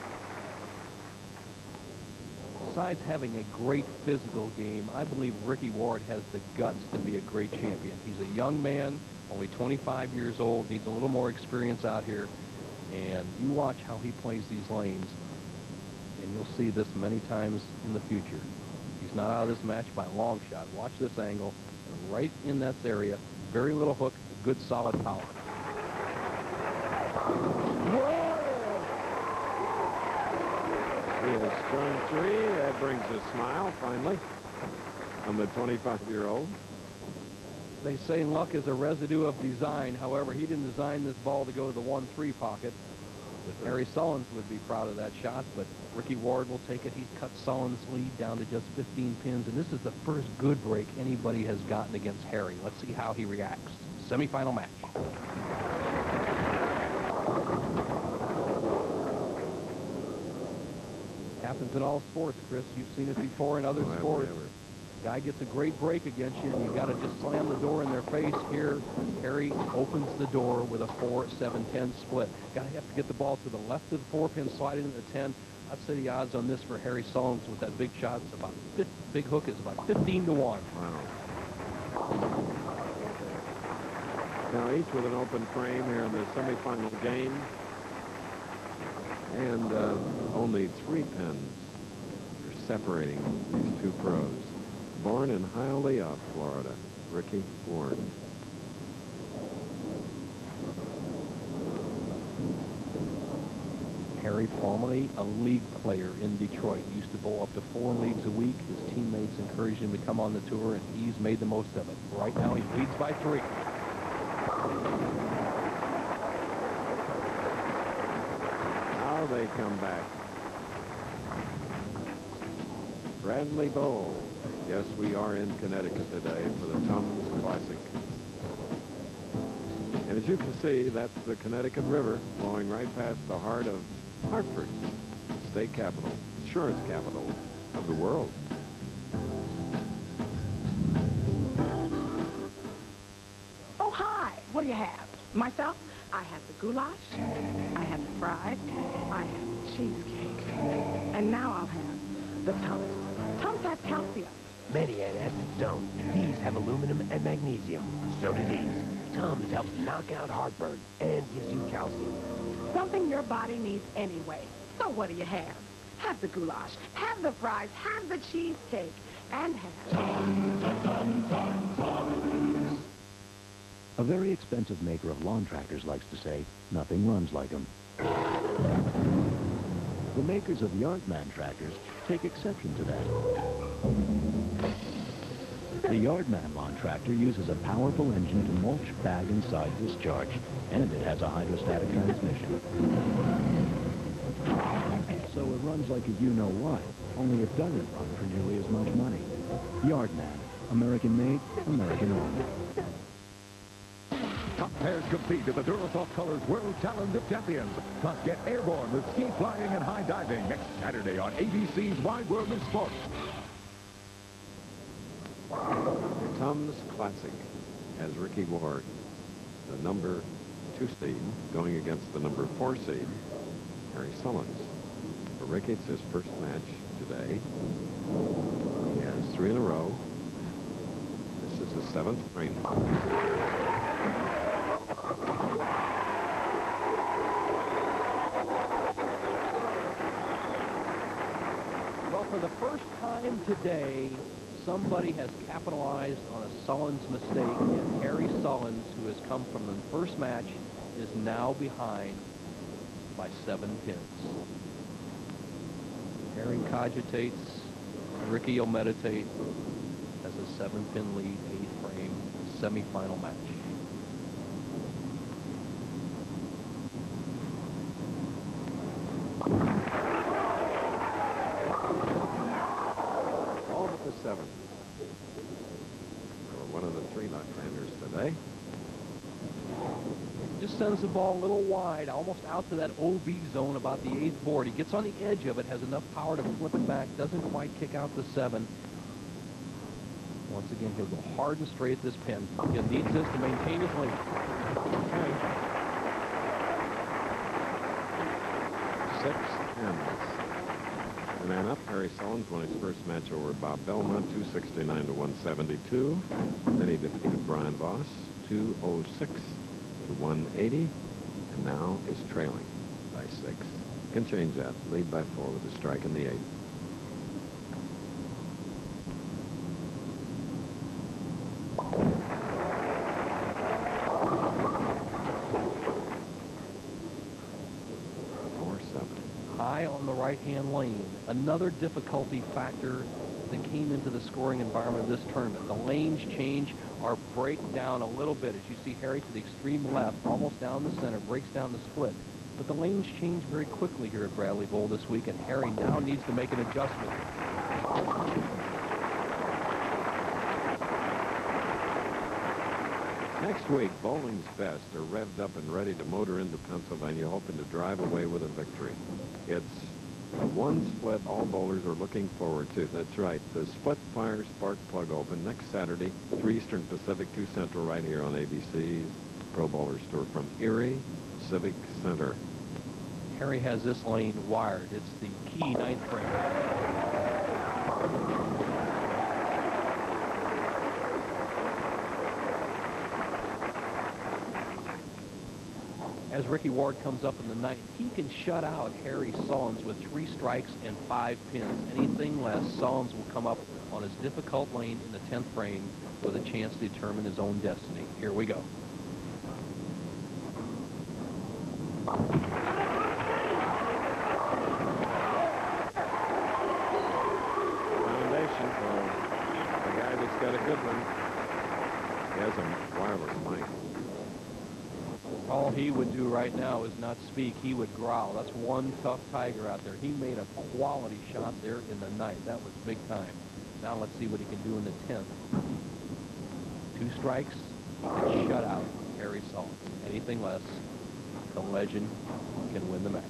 Besides having a great physical game, I believe Ricky Ward has the guts to be a great champion. He's a young man, only twenty-five years old, needs a little more experience out here. And you watch how he plays these lanes, and you'll see this many times in the future. He's not out of this match by a long shot. Watch this angle, right in that area. Very little hook, good solid power. He has strung three. That brings a smile, finally, on the twenty-five-year-old. They say luck is a residue of design. However, he didn't design this ball to go to the one three pocket. Harry Sullins would be proud of that shot, but Ricky Ward will take it. He's cut Sullins' lead down to just fifteen pins, and this is the first good break anybody has gotten against Harry. Let's see how he reacts. Semifinal match. Happens in all sports, Chris. You've seen it before in other sports. Guy gets a great break against you, and you got to just slam the door in their face. Here, Harry opens the door with a four seven ten split. Got to have to get the ball to the left of the four pin, slide into the ten. I'd say the odds on this for Harry Sullins with that big shot is about fifty, big hook is about fifteen to one. Wow. Now each with an open frame here in the semifinal game. And uh, only three pins are separating these two pros. Born in Hialeah, Florida, Ricky Ward. Harry, formerly a league player in Detroit, used to bowl up to four leagues a week. His teammates encouraged him to come on the tour, and he's made the most of it. Right now, he leads by three. Now they come back. Bradley Bowl. Yes, we are in Connecticut today for the Tums Classic. And as you can see, that's the Connecticut River flowing right past the heart of Hartford, state capital, insurance capital of the world. Oh, hi. What do you have? Myself, I have the goulash, I have the fries, I have the cheesecake, and now I'll have the Tums. Tums have calcium. Many antacids don't. These have aluminum and magnesium. So do these. Tums helps knock out heartburn and gives you calcium. Something your body needs anyway. So what do you have? Have the goulash, have the fries, have the cheesecake, and have... A very expensive maker of lawn tractors likes to say, nothing runs like them. The makers of Yardman tractors take exception to that. The Yardman lawn tractor uses a powerful engine to mulch, bag, and side discharge, and it has a hydrostatic transmission. So it runs like a you-know-what, only it doesn't run for nearly as much money. Yardman, American-made, American-owned. Top pairs compete in the Duralsoft Colors World Challenge of Champions. Plus, get airborne with ski flying and high diving next Saturday on A B C's Wide World of Sports. The Tums Classic has Ricky Ward, the number two seed, going against the number four seed, Harry Sullins. For Ricky, it's his first match today. He has three in a row. This is the seventh frame. Well, for the first time today, somebody has capitalized on a Sullins mistake, and Harry Sullins, who has come from the first match, is now behind by seven pins. Harry cogitates, Ricky will meditate, has a seven-pin lead, eighth frame, semifinal match. All but the seven. One of the three left-handers today. Just sends the ball a little wide, almost out to that O B zone about the eighth board. He gets on the edge of it, has enough power to flip it back, doesn't quite kick out the seven. Once again, he'll go hard and straight at this pin. He needs this to maintain his lead. six pins. The man up, Harry Sullins, won his first match over Bob Belmont, two sixty-nine to one seventy-two. Then he defeated Brian Voss, two oh six to one eighty, and now is trailing by six. Can change that. Lead by four with a strike in the eighth. High on the right-hand lane. Another difficulty factor that came into the scoring environment of this tournament. The lanes change or break down a little bit. As you see Harry to the extreme left, almost down the center, breaks down the split. But the lanes change very quickly here at Bradley Bowl this week, and Harry now needs to make an adjustment. Next week, Bowling's best are revved up and ready to motor into Pennsylvania, hoping to drive away with a victory. It's a one split all bowlers are looking forward to. That's right. The Split Fire Spark Plug Open next Saturday, three Eastern Pacific, two Central, right here on A B C's Pro Bowlers Tour from Erie Civic Center. Harry has this lane wired. It's the key ninth frame. As Ricky Ward comes up in the ninth, he can shut out Harry Sullins with three strikes and five pins. Anything less, Sullins will come up on his difficult lane in the tenth frame with a chance to determine his own destiny. Here we go. Foundation for a guy that's got a good one. He has a wireless mic. All he would do right now is not speak. He would growl. That's one tough tiger out there. He made a quality shot there in the ninth. That was big time. Now let's see what he can do in the tenth. Two strikes, and shut out Harry Sullins. Anything less, the legend can win the match.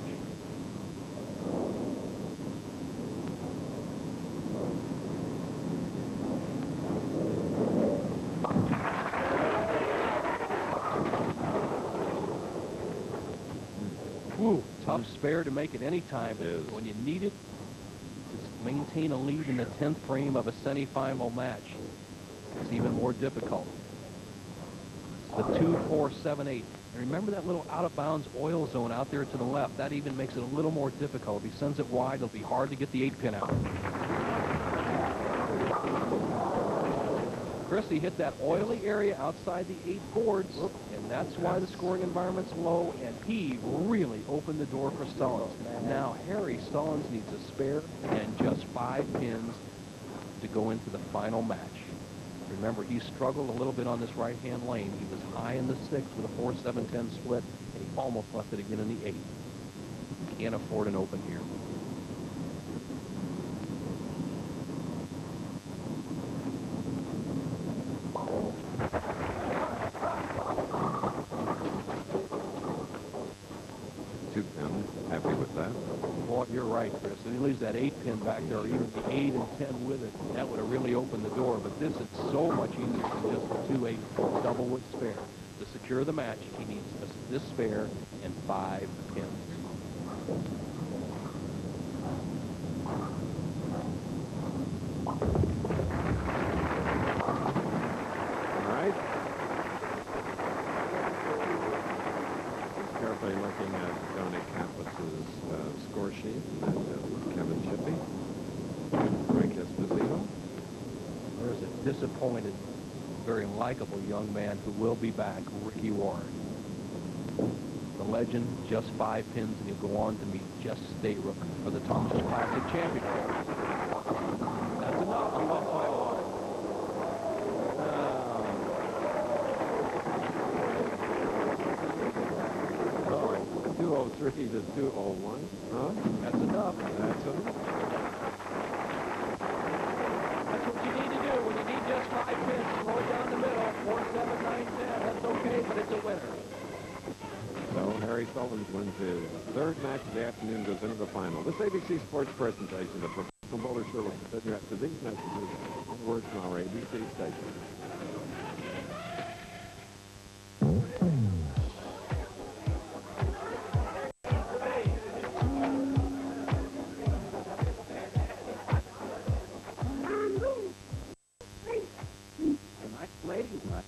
Ooh, tough spare to make it any time. When you need it, to maintain a lead in the tenth frame of a semifinal match, it's even more difficult. The two, four, seven, eight. And remember that little out-of-bounds oil zone out there to the left. That even makes it a little more difficult. If he sends it wide, it'll be hard to get the eight pin out. Christie hit that oily area outside the eight boards, and that's why the scoring environment's low, and he really opened the door for Sullins. Now Harry Sullins needs a spare and just five pins to go into the final match. Remember, he struggled a little bit on this right-hand lane. He was high in the sixth with a four seven ten split, and he almost left it again in the eighth. Can't afford an open here. Two pin. Happy with that? Boy, you're right, Chris. And he leaves that eight pin back there, or even the eight and ten with it. That would have really opened the door. But this is so much easier than just a two eight double wood spare. To secure the match, he needs this spare and five pins. All right. Carefully looking at Johnny Caplitz's uh, score sheet, and then uh, Kevin Chippy, Frank Esposito. There's a disappointed, very likable young man who will be back, Ricky Ward. The legend, just five pins, and he'll go on to meet Jess Stayrook for the Thompson Classic Championship. That's enough. I'm up by one. two oh three to two oh one. Huh? That's enough. That's enough. That's what you need to do when you need just five pins. Slow it down the middle. four, seven, nine, ten. That's okay, but it's a winner. So Harry Sullins wins his third match of the afternoon, goes into the final. This A B C Sports presentation of Professional Bowler Show will continue after these messages and words from our A B C station.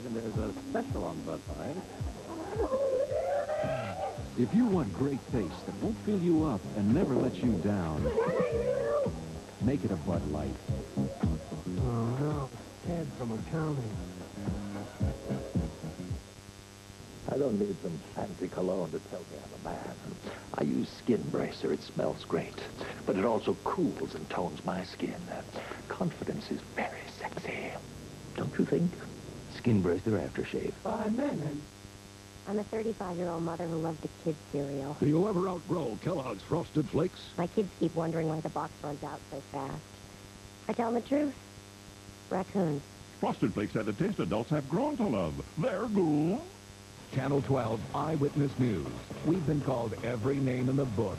And there's a special on Bud Light. If you want great taste that won't fill you up and never let you down, make it a Bud Light. Oh, no. Ted from accounting. I don't need some fancy cologne to tell me I'm a man. I use Skin Bracer. It smells great, but it also cools and tones my skin. Confidence is very sexy. Don't you think? Skin Bracer Aftershave. Five minutes. I'm a thirty-five-year-old mother who loves the kids' cereal. Do you ever outgrow Kellogg's Frosted Flakes? My kids keep wondering why the box runs out so fast. I tell them the truth. Raccoons. Frosted Flakes had a taste adults have grown to love. They're good. Channel twelve Eyewitness News. We've been called every name in the book.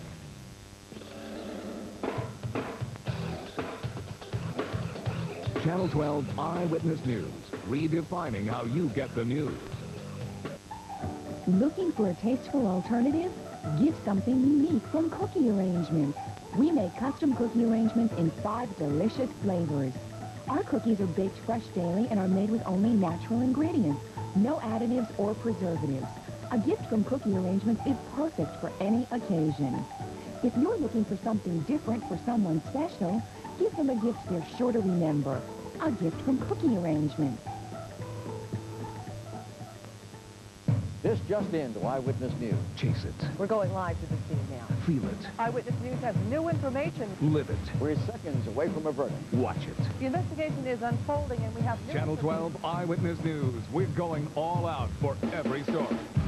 Channel twelve Eyewitness News. Redefining how you get the news. Looking for a tasteful alternative? Give something unique from Cookie Arrangements. We make custom cookie arrangements in five delicious flavors. Our cookies are baked fresh daily and are made with only natural ingredients. No additives or preservatives. A gift from Cookie Arrangements is perfect for any occasion. If you're looking for something different for someone special, give them a gift they're sure to remember. A gift from Cookie Arrangements. This just in to Eyewitness News. Chase it. We're going live to the scene now. Feel it. Eyewitness News has new information. Live it. We're seconds away from a verdict. Watch it. The investigation is unfolding, and we have new Channel twelve Eyewitness News. We're going all out for every story.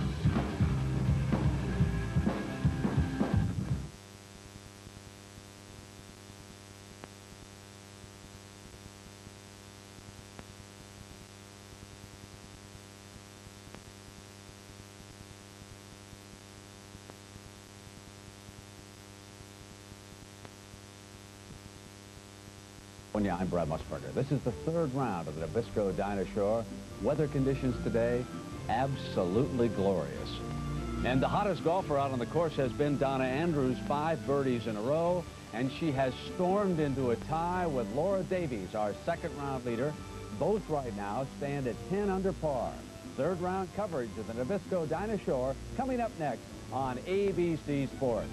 Yeah, I'm Brad Musburger. This is the third round of the Nabisco Dinosaur. Weather conditions today, absolutely glorious. And the hottest golfer out on the course has been Donna Andrews, five birdies in a row, and she has stormed into a tie with Laura Davies, our second round leader. Both right now stand at ten under par. Third round coverage of the Nabisco Dinosaur coming up next on A B C Sports.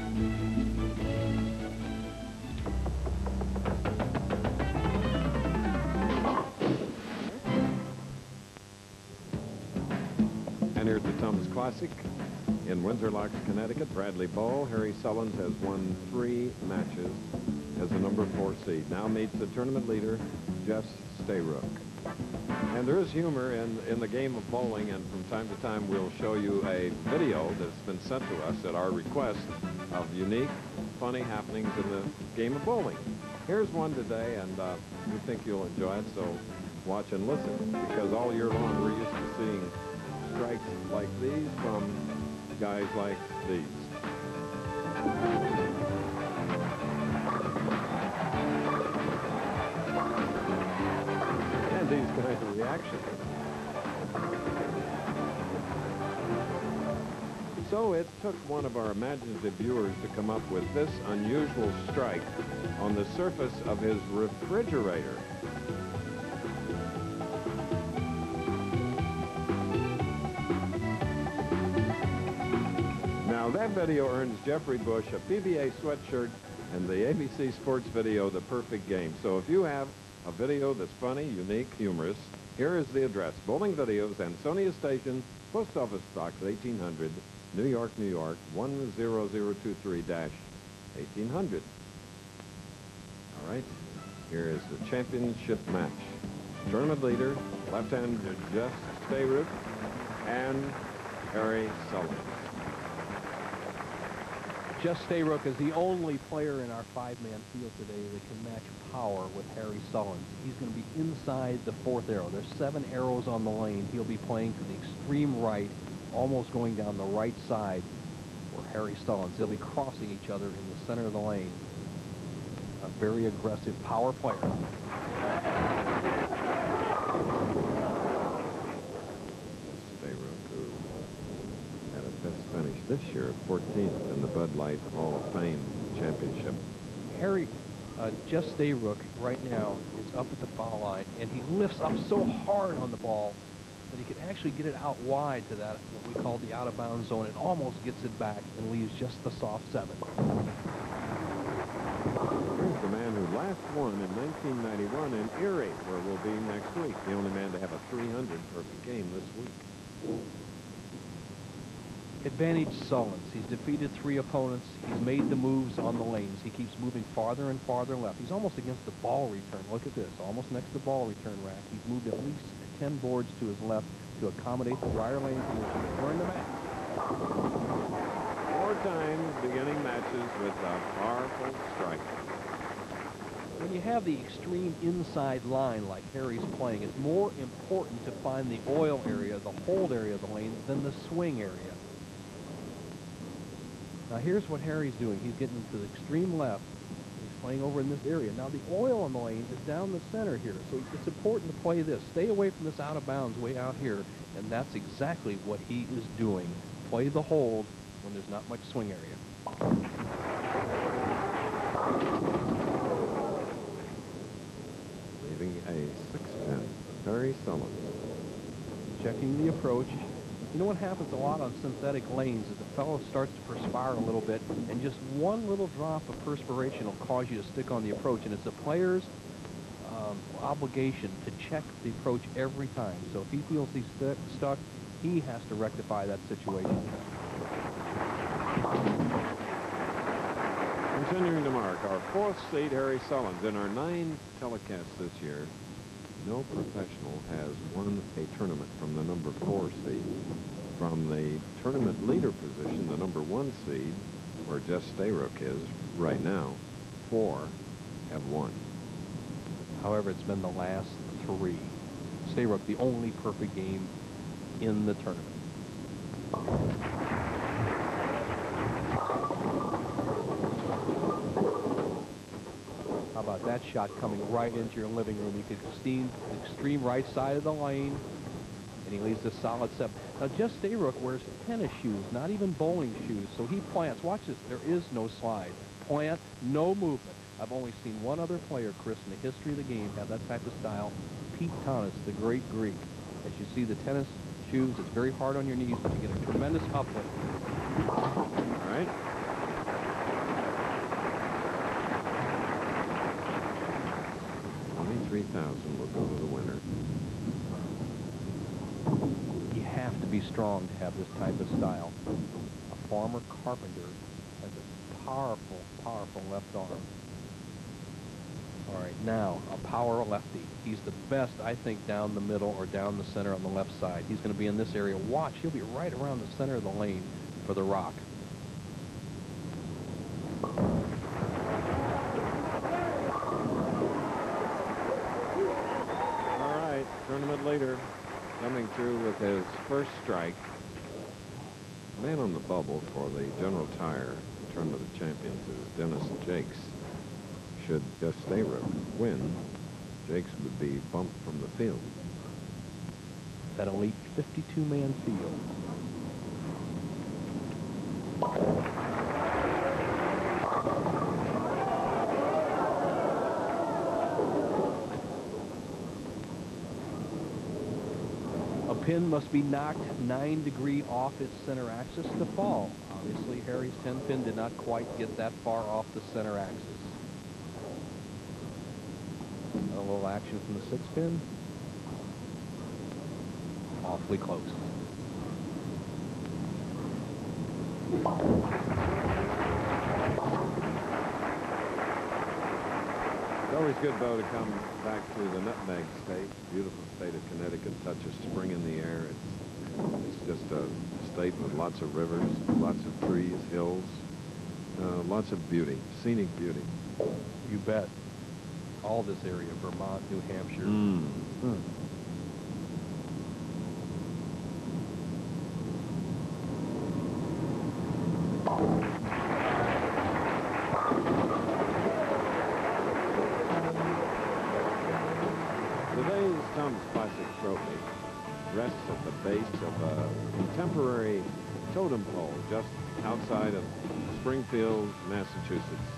And here's the Tums Classic in Windsor Locks, Connecticut. Bradley Bowl. Harry Sullins has won three matches as the number four seed. Now meets the tournament leader, Jeff Stayrook. And there is humor in, in the game of bowling, and from time to time we'll show you a video that's been sent to us at our request of unique, funny happenings in the game of bowling. Here's one today, and uh, we think you'll enjoy it, so watch and listen, because all year long we're used to seeing strikes like these from guys like these. And these kinds of reactions. So it took one of our imaginative viewers to come up with this unusual strike on the surface of his refrigerator. Now, that video earns Jeffrey Bush a P B A sweatshirt and the A B C Sports video, The Perfect Game. So if you have a video that's funny, unique, humorous, here is the address. Bowling Videos, Ansonia Station, Post Office Box, eighteen hundred, New York, New York, one zero zero two three dash eighteen hundred. All right, here is the championship match. Tournament leader, left-hander Jeff Stayrook, and Harry Sullins. Jeff Stayrook is the only player in our five-man field today that can match power with Harry Sullins. He's going to be inside the fourth arrow. There's seven arrows on the lane. He'll be playing to the extreme right, almost going down the right side for Harry Sullins. They'll be crossing each other in the center of the lane. A very aggressive power player. Finished this year, fourteenth in the Bud Light Hall of Fame Championship. Harry, uh, Jeff Stayrook right now is up at the foul line, and he lifts up so hard on the ball but he could actually get it out wide to that, what we call the out-of-bounds zone. It almost gets it back and leaves just the soft seven. Here's the man who last won in nineteen ninety-one in Erie, where we'll be next week. The only man to have a three hundred perfect game this week. Advantage Sullins. He's defeated three opponents. He's made the moves on the lanes. He keeps moving farther and farther left. He's almost against the ball return. Look at this, almost next to the ball return rack. He's moved at least ten boards to his left to accommodate the briar lane condition during the match. Four times beginning matches with a powerful strike. When you have the extreme inside line like Harry's playing, it's more important to find the oil area, the hold area of the lane, than the swing area. Now here's what Harry's doing. He's getting to the extreme left. He's playing over in this area. Now the oil on the lane is down the center here, so it's important to play this. Stay away from this out of bounds way out here, and that's exactly what he is doing. Play the hold when there's not much swing area. Leaving a six-pin. Harry Sullins. Checking the approach. You know what happens a lot on synthetic lanes is the fellow starts to perspire a little bit, and just one little drop of perspiration will cause you to stick on the approach, and it's the player's um, obligation to check the approach every time. So if he feels he's stu stuck, he has to rectify that situation. Continuing to mark our fourth seed, Harry Sullins. In our nine telecasts this year, no professional has won a tournament from the number four seed. From the tournament leader position, the number one seed, where Jeff Stayrook is right now, four have won. However, it's been the last three. Stayrook, the only perfect game in the tournament. How about that shot coming right into your living room? You could see the extreme right side of the lane, and he leaves a solid seven. Now, Jeff Stayrook wears tennis shoes, not even bowling shoes, so he plants. Watch this. There is no slide. Plant, no movement. I've only seen one other player, Chris, in the history of the game have that type of style. Pete Thomas, the great Greek. As you see the tennis shoes, it's very hard on your knees, but you get a tremendous uplift. All right. twenty-three thousand will go to the winner. You have to be strong to have this type of style. A farmer carpenter has a powerful, powerful left arm. All right, now, a power lefty. He's the best, I think, down the middle or down the center on the left side. He's going to be in this area. Watch, he'll be right around the center of the lane for the rock. All right, tournament leader coming through with his first strike. Man on the bubble for the General Tire Tournament of Champions is Dennis Jakes. Should Jeff Stayrook win, Jakes would be bumped from the field. That elite fifty-two man field. A pin must be knocked nine degrees off its center axis to fall. Obviously, Harry's ten pin did not quite get that far off the center axis. A little action from the six pin. Awfully close. It's always good, though, to come back to the Nutmeg State, beautiful state of Connecticut, touch of spring in the air. It's, it's just a state with lots of rivers, lots of trees, hills, uh, lots of beauty, scenic beauty. You bet. All this area, Vermont, New Hampshire. Mm. Mm. Today's Tom's Classic Trophy rests at the base of a contemporary totem pole just outside of Springfield, Massachusetts.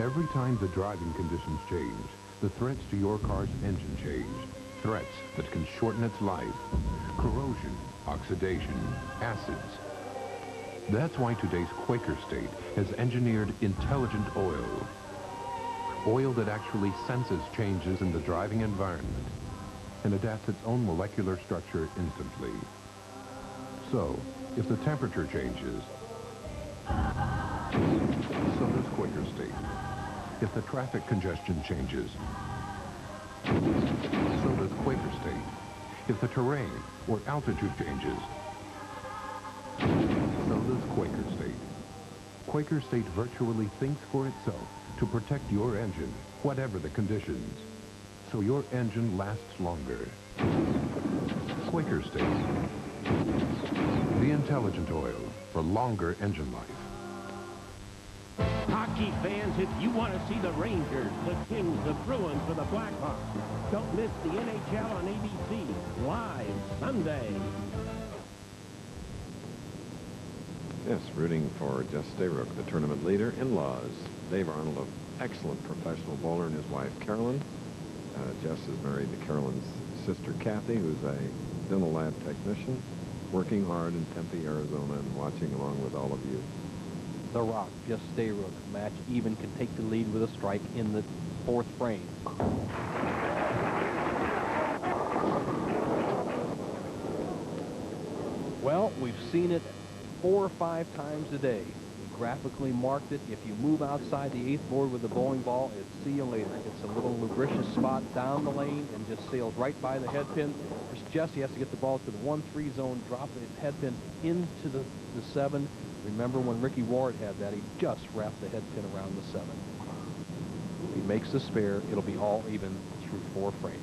Every time the driving conditions change, the threats to your car's engine change. Threats that can shorten its life. Corrosion, oxidation, acids. That's why today's Quaker State has engineered intelligent oil. Oil that actually senses changes in the driving environment and adapts its own molecular structure instantly. So, if the temperature changes, so does Quaker State. If the traffic congestion changes, so does Quaker State. If the terrain or altitude changes, so does Quaker State. Quaker State virtually thinks for itself to protect your engine, whatever the conditions, so your engine lasts longer. Quaker State. The intelligent oil for longer engine life. Hockey fans, if you want to see the Rangers, the Kings, the Bruins, or the Blackhawks, don't miss the N H L on A B C, live Sunday. Yes, rooting for Jess Stayrook, the tournament leader. In-laws, Dave Arnold, an excellent professional bowler, and his wife, Carolyn. Uh, Jess is married to Carolyn's sister, Kathy, who's a dental lab technician, working hard in Tempe, Arizona, and watching along with all of you. The Rock, Jess Stayrook. Match even can take the lead with a strike in the fourth frame. Well, we've seen it four or five times a day. We graphically marked it. If you move outside the eighth board with the bowling ball, it's see you later. It's a little lubricious spot down the lane and just sails right by the head pin. Jesse has to get the ball to the one three zone, drop the head pin into the, the seven. Remember when Ricky Ward had that, he just wrapped the head pin around the seven. If he makes the spare, it'll be all even through four frames.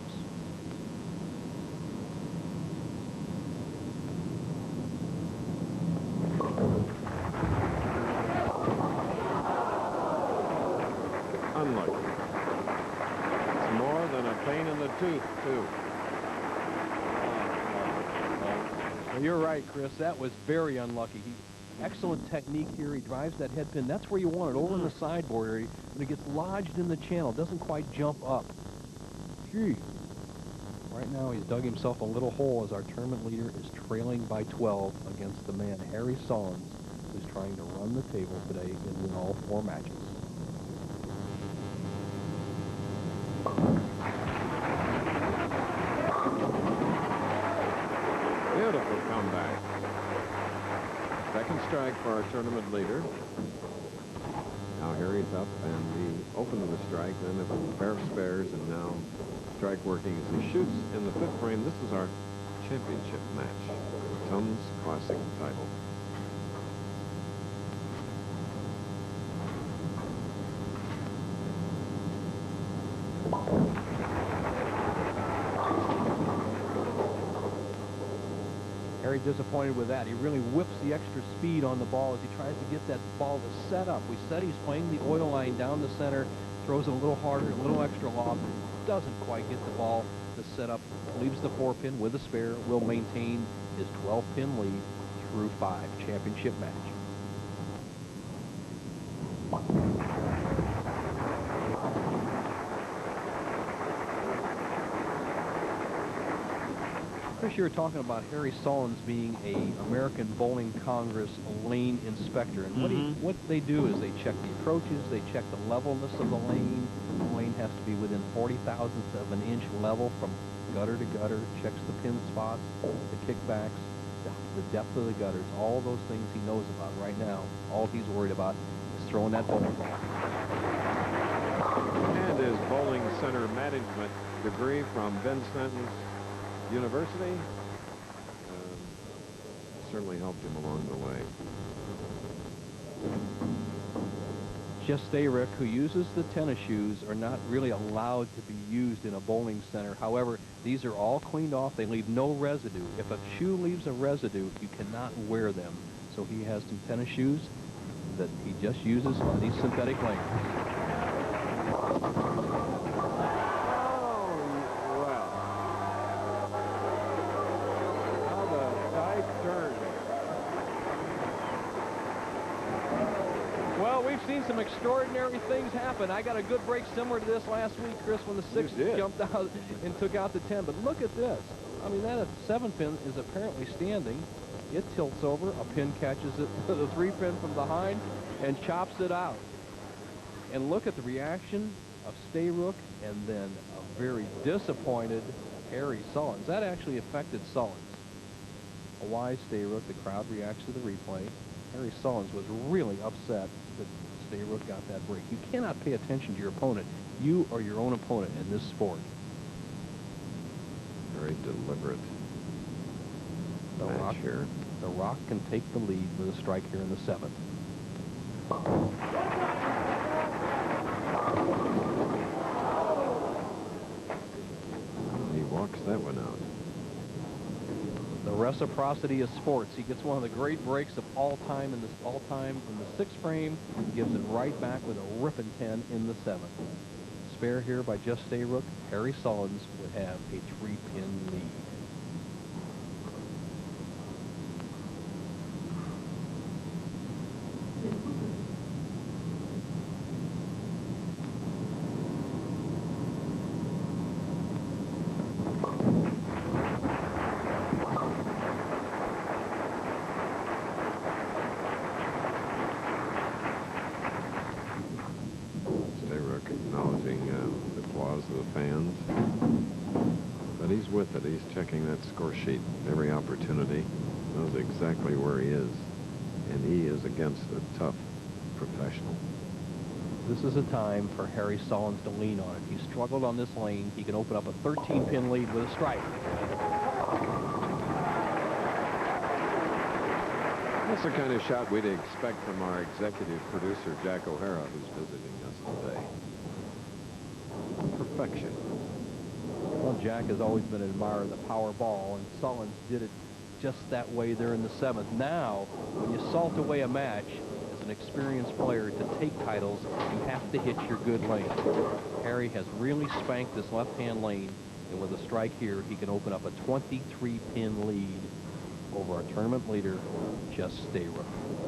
Unlucky. It's more than a pain in the tooth, too. Well, you're right, Chris. That was very unlucky. He, excellent technique here. He drives that head pin. That's where you want it, over in the sideboard area. But it gets lodged in the channel. Doesn't quite jump up. Gee. Right now, he's dug himself a little hole as our tournament leader is trailing by twelve against the man, Harry Sollins, who's trying to run the table today and win all four matches. Beautiful comeback. Second strike for our tournament leader. Now Harry's up, and he opened with a strike, then a pair of spares, and now strike working as he shoots in the fifth frame. This is our championship match, Tums Classic title. Very disappointed with that. He really whips the extra speed on the ball as he tries to get that ball to set up. We said he's playing the oil line down the center, throws it a little harder, a little extra loft, doesn't quite get the ball to set up, leaves the four pin with a spare, will maintain his twelve pin lead through five. Championship match. Chris, you were talking about Harry Sollins being a American Bowling Congress lane inspector, and what, Mm-hmm. he, what they do is they check the approaches, they check the levelness of the lane. The lane has to be within forty thousandths of an inch level from gutter to gutter, checks the pin spots, the kickbacks, the, the depth of the gutters, all those things he knows about right now. All he's worried about is throwing that bowling ball. And his bowling center management degree from Ben Stanton's University um, certainly helped him along the way. Jess Stayrook, who uses the tennis shoes, are not really allowed to be used in a bowling center. However, these are all cleaned off. They leave no residue. If a shoe leaves a residue, you cannot wear them. So he has some tennis shoes that he just uses on these synthetic lanes. Well, we've seen some extraordinary things happen. I got a good break similar to this last week, Chris, when the six jumped out and took out the ten. But look at this. I mean, that seven pin is apparently standing. It tilts over. A pin catches it, the three pin from behind, and chops it out. And look at the reaction of Stayrook and then a very disappointed Harry Sullins. That actually affected Sullins. A wise Stayrook. The crowd reacts to the replay. Harry Sullins was really upset that Stayrook got that break. You cannot pay attention to your opponent. You are your own opponent in this sport. Very deliberate The match Rock, here. The Rock can take the lead with a strike here in the seventh. He walks that one out. The reciprocity of sports. He gets one of the great breaks of all time in this all time in the sixth frame. Gives it right back with a ripping ten in the seventh. Spare here by Just Stayrook. Harry Sullins would have a three-pin lead. With it. He's checking that score sheet every opportunity. Knows exactly where he is. And he is against a tough professional. This is a time for Harry Sullins to lean on it. He struggled on this lane. He can open up a thirteen pin lead with a strike. That's the kind of shot we'd expect from our executive producer, Jack O'Hara, who's visiting us today. Perfection. Well, Jack has always been an admirer of the power ball, and Sullins did it just that way there in the seventh. Now, when you salt away a match, as an experienced player, to take titles, you have to hit your good lane. Harry has really spanked this left-hand lane, and with a strike here, he can open up a twenty-three pin lead over our tournament leader, Just Stayrook.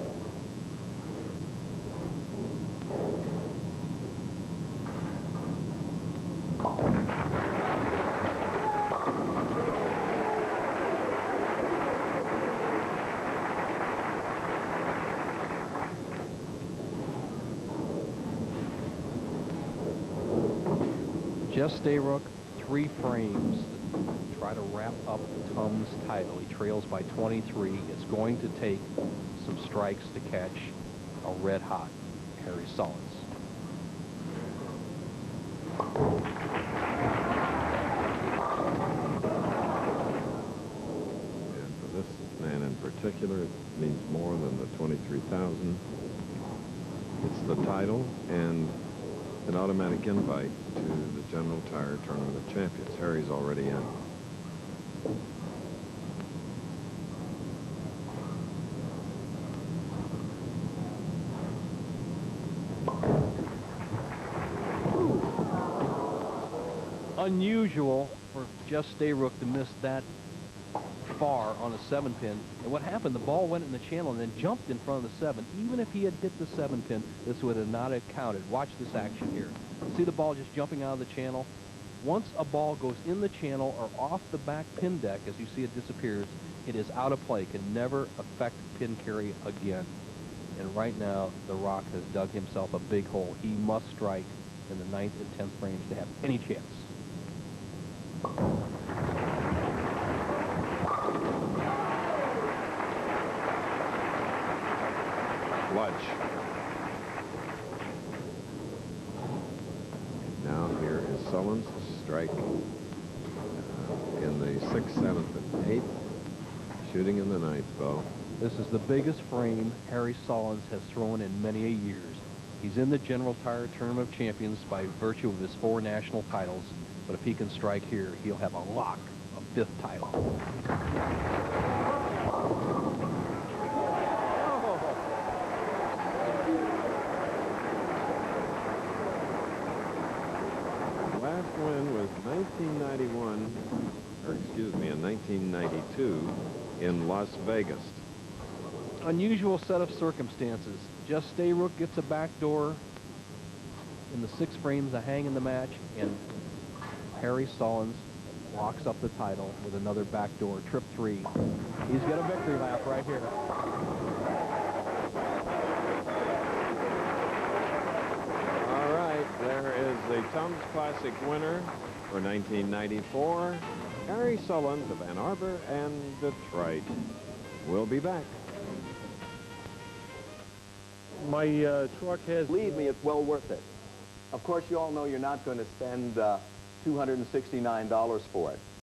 Just Stayrook, three frames to try to wrap up Tom's title. He trails by twenty-three. It's going to take some strikes to catch a red-hot Harry Sullins. And for this man in particular, it means more than the twenty-three thousand. It's the title and an automatic invite to the General Tire Tournament of Champions. Harry's already in. Unusual for Just Stayrook to miss that far on a seven pin. And what happened, the ball went in the channel and then jumped in front of the seven. Even if he had hit the seven pin, this would have not have counted. Watch this action here. See the ball just jumping out of the channel? Once a ball goes in the channel or off the back pin deck, as you see it disappears, it is out of play, can never affect pin carry again. And right now, The Rock has dug himself a big hole. He must strike in the ninth and tenth frames to have any chance. Clutch. Now here is Sullins to strike uh, in the sixth, seventh, and eighth. Shooting in the ninth, though. This is the biggest frame Harry Sullins has thrown in many a years. He's in the General Tire Tournament of Champions by virtue of his four national titles. But if he can strike here, he'll have a lock of fifth title. Last win was nineteen ninety-one, or excuse me, in nineteen ninety-two in Las Vegas. unusual set of circumstances. Jess Stayrook gets a back door in the six frames that hang in the match, and Harry Sullins locks up the title with another back door, trip three. He's got a victory lap right here. All right, there is the Tums Classic winner for nineteen ninety-four, Harry Sullins of Ann Arbor and Detroit. We'll be back. My uh, truck has... Believe me, it's well worth it. Of course, you all know you're not going to spend uh, two hundred sixty-nine dollars for it.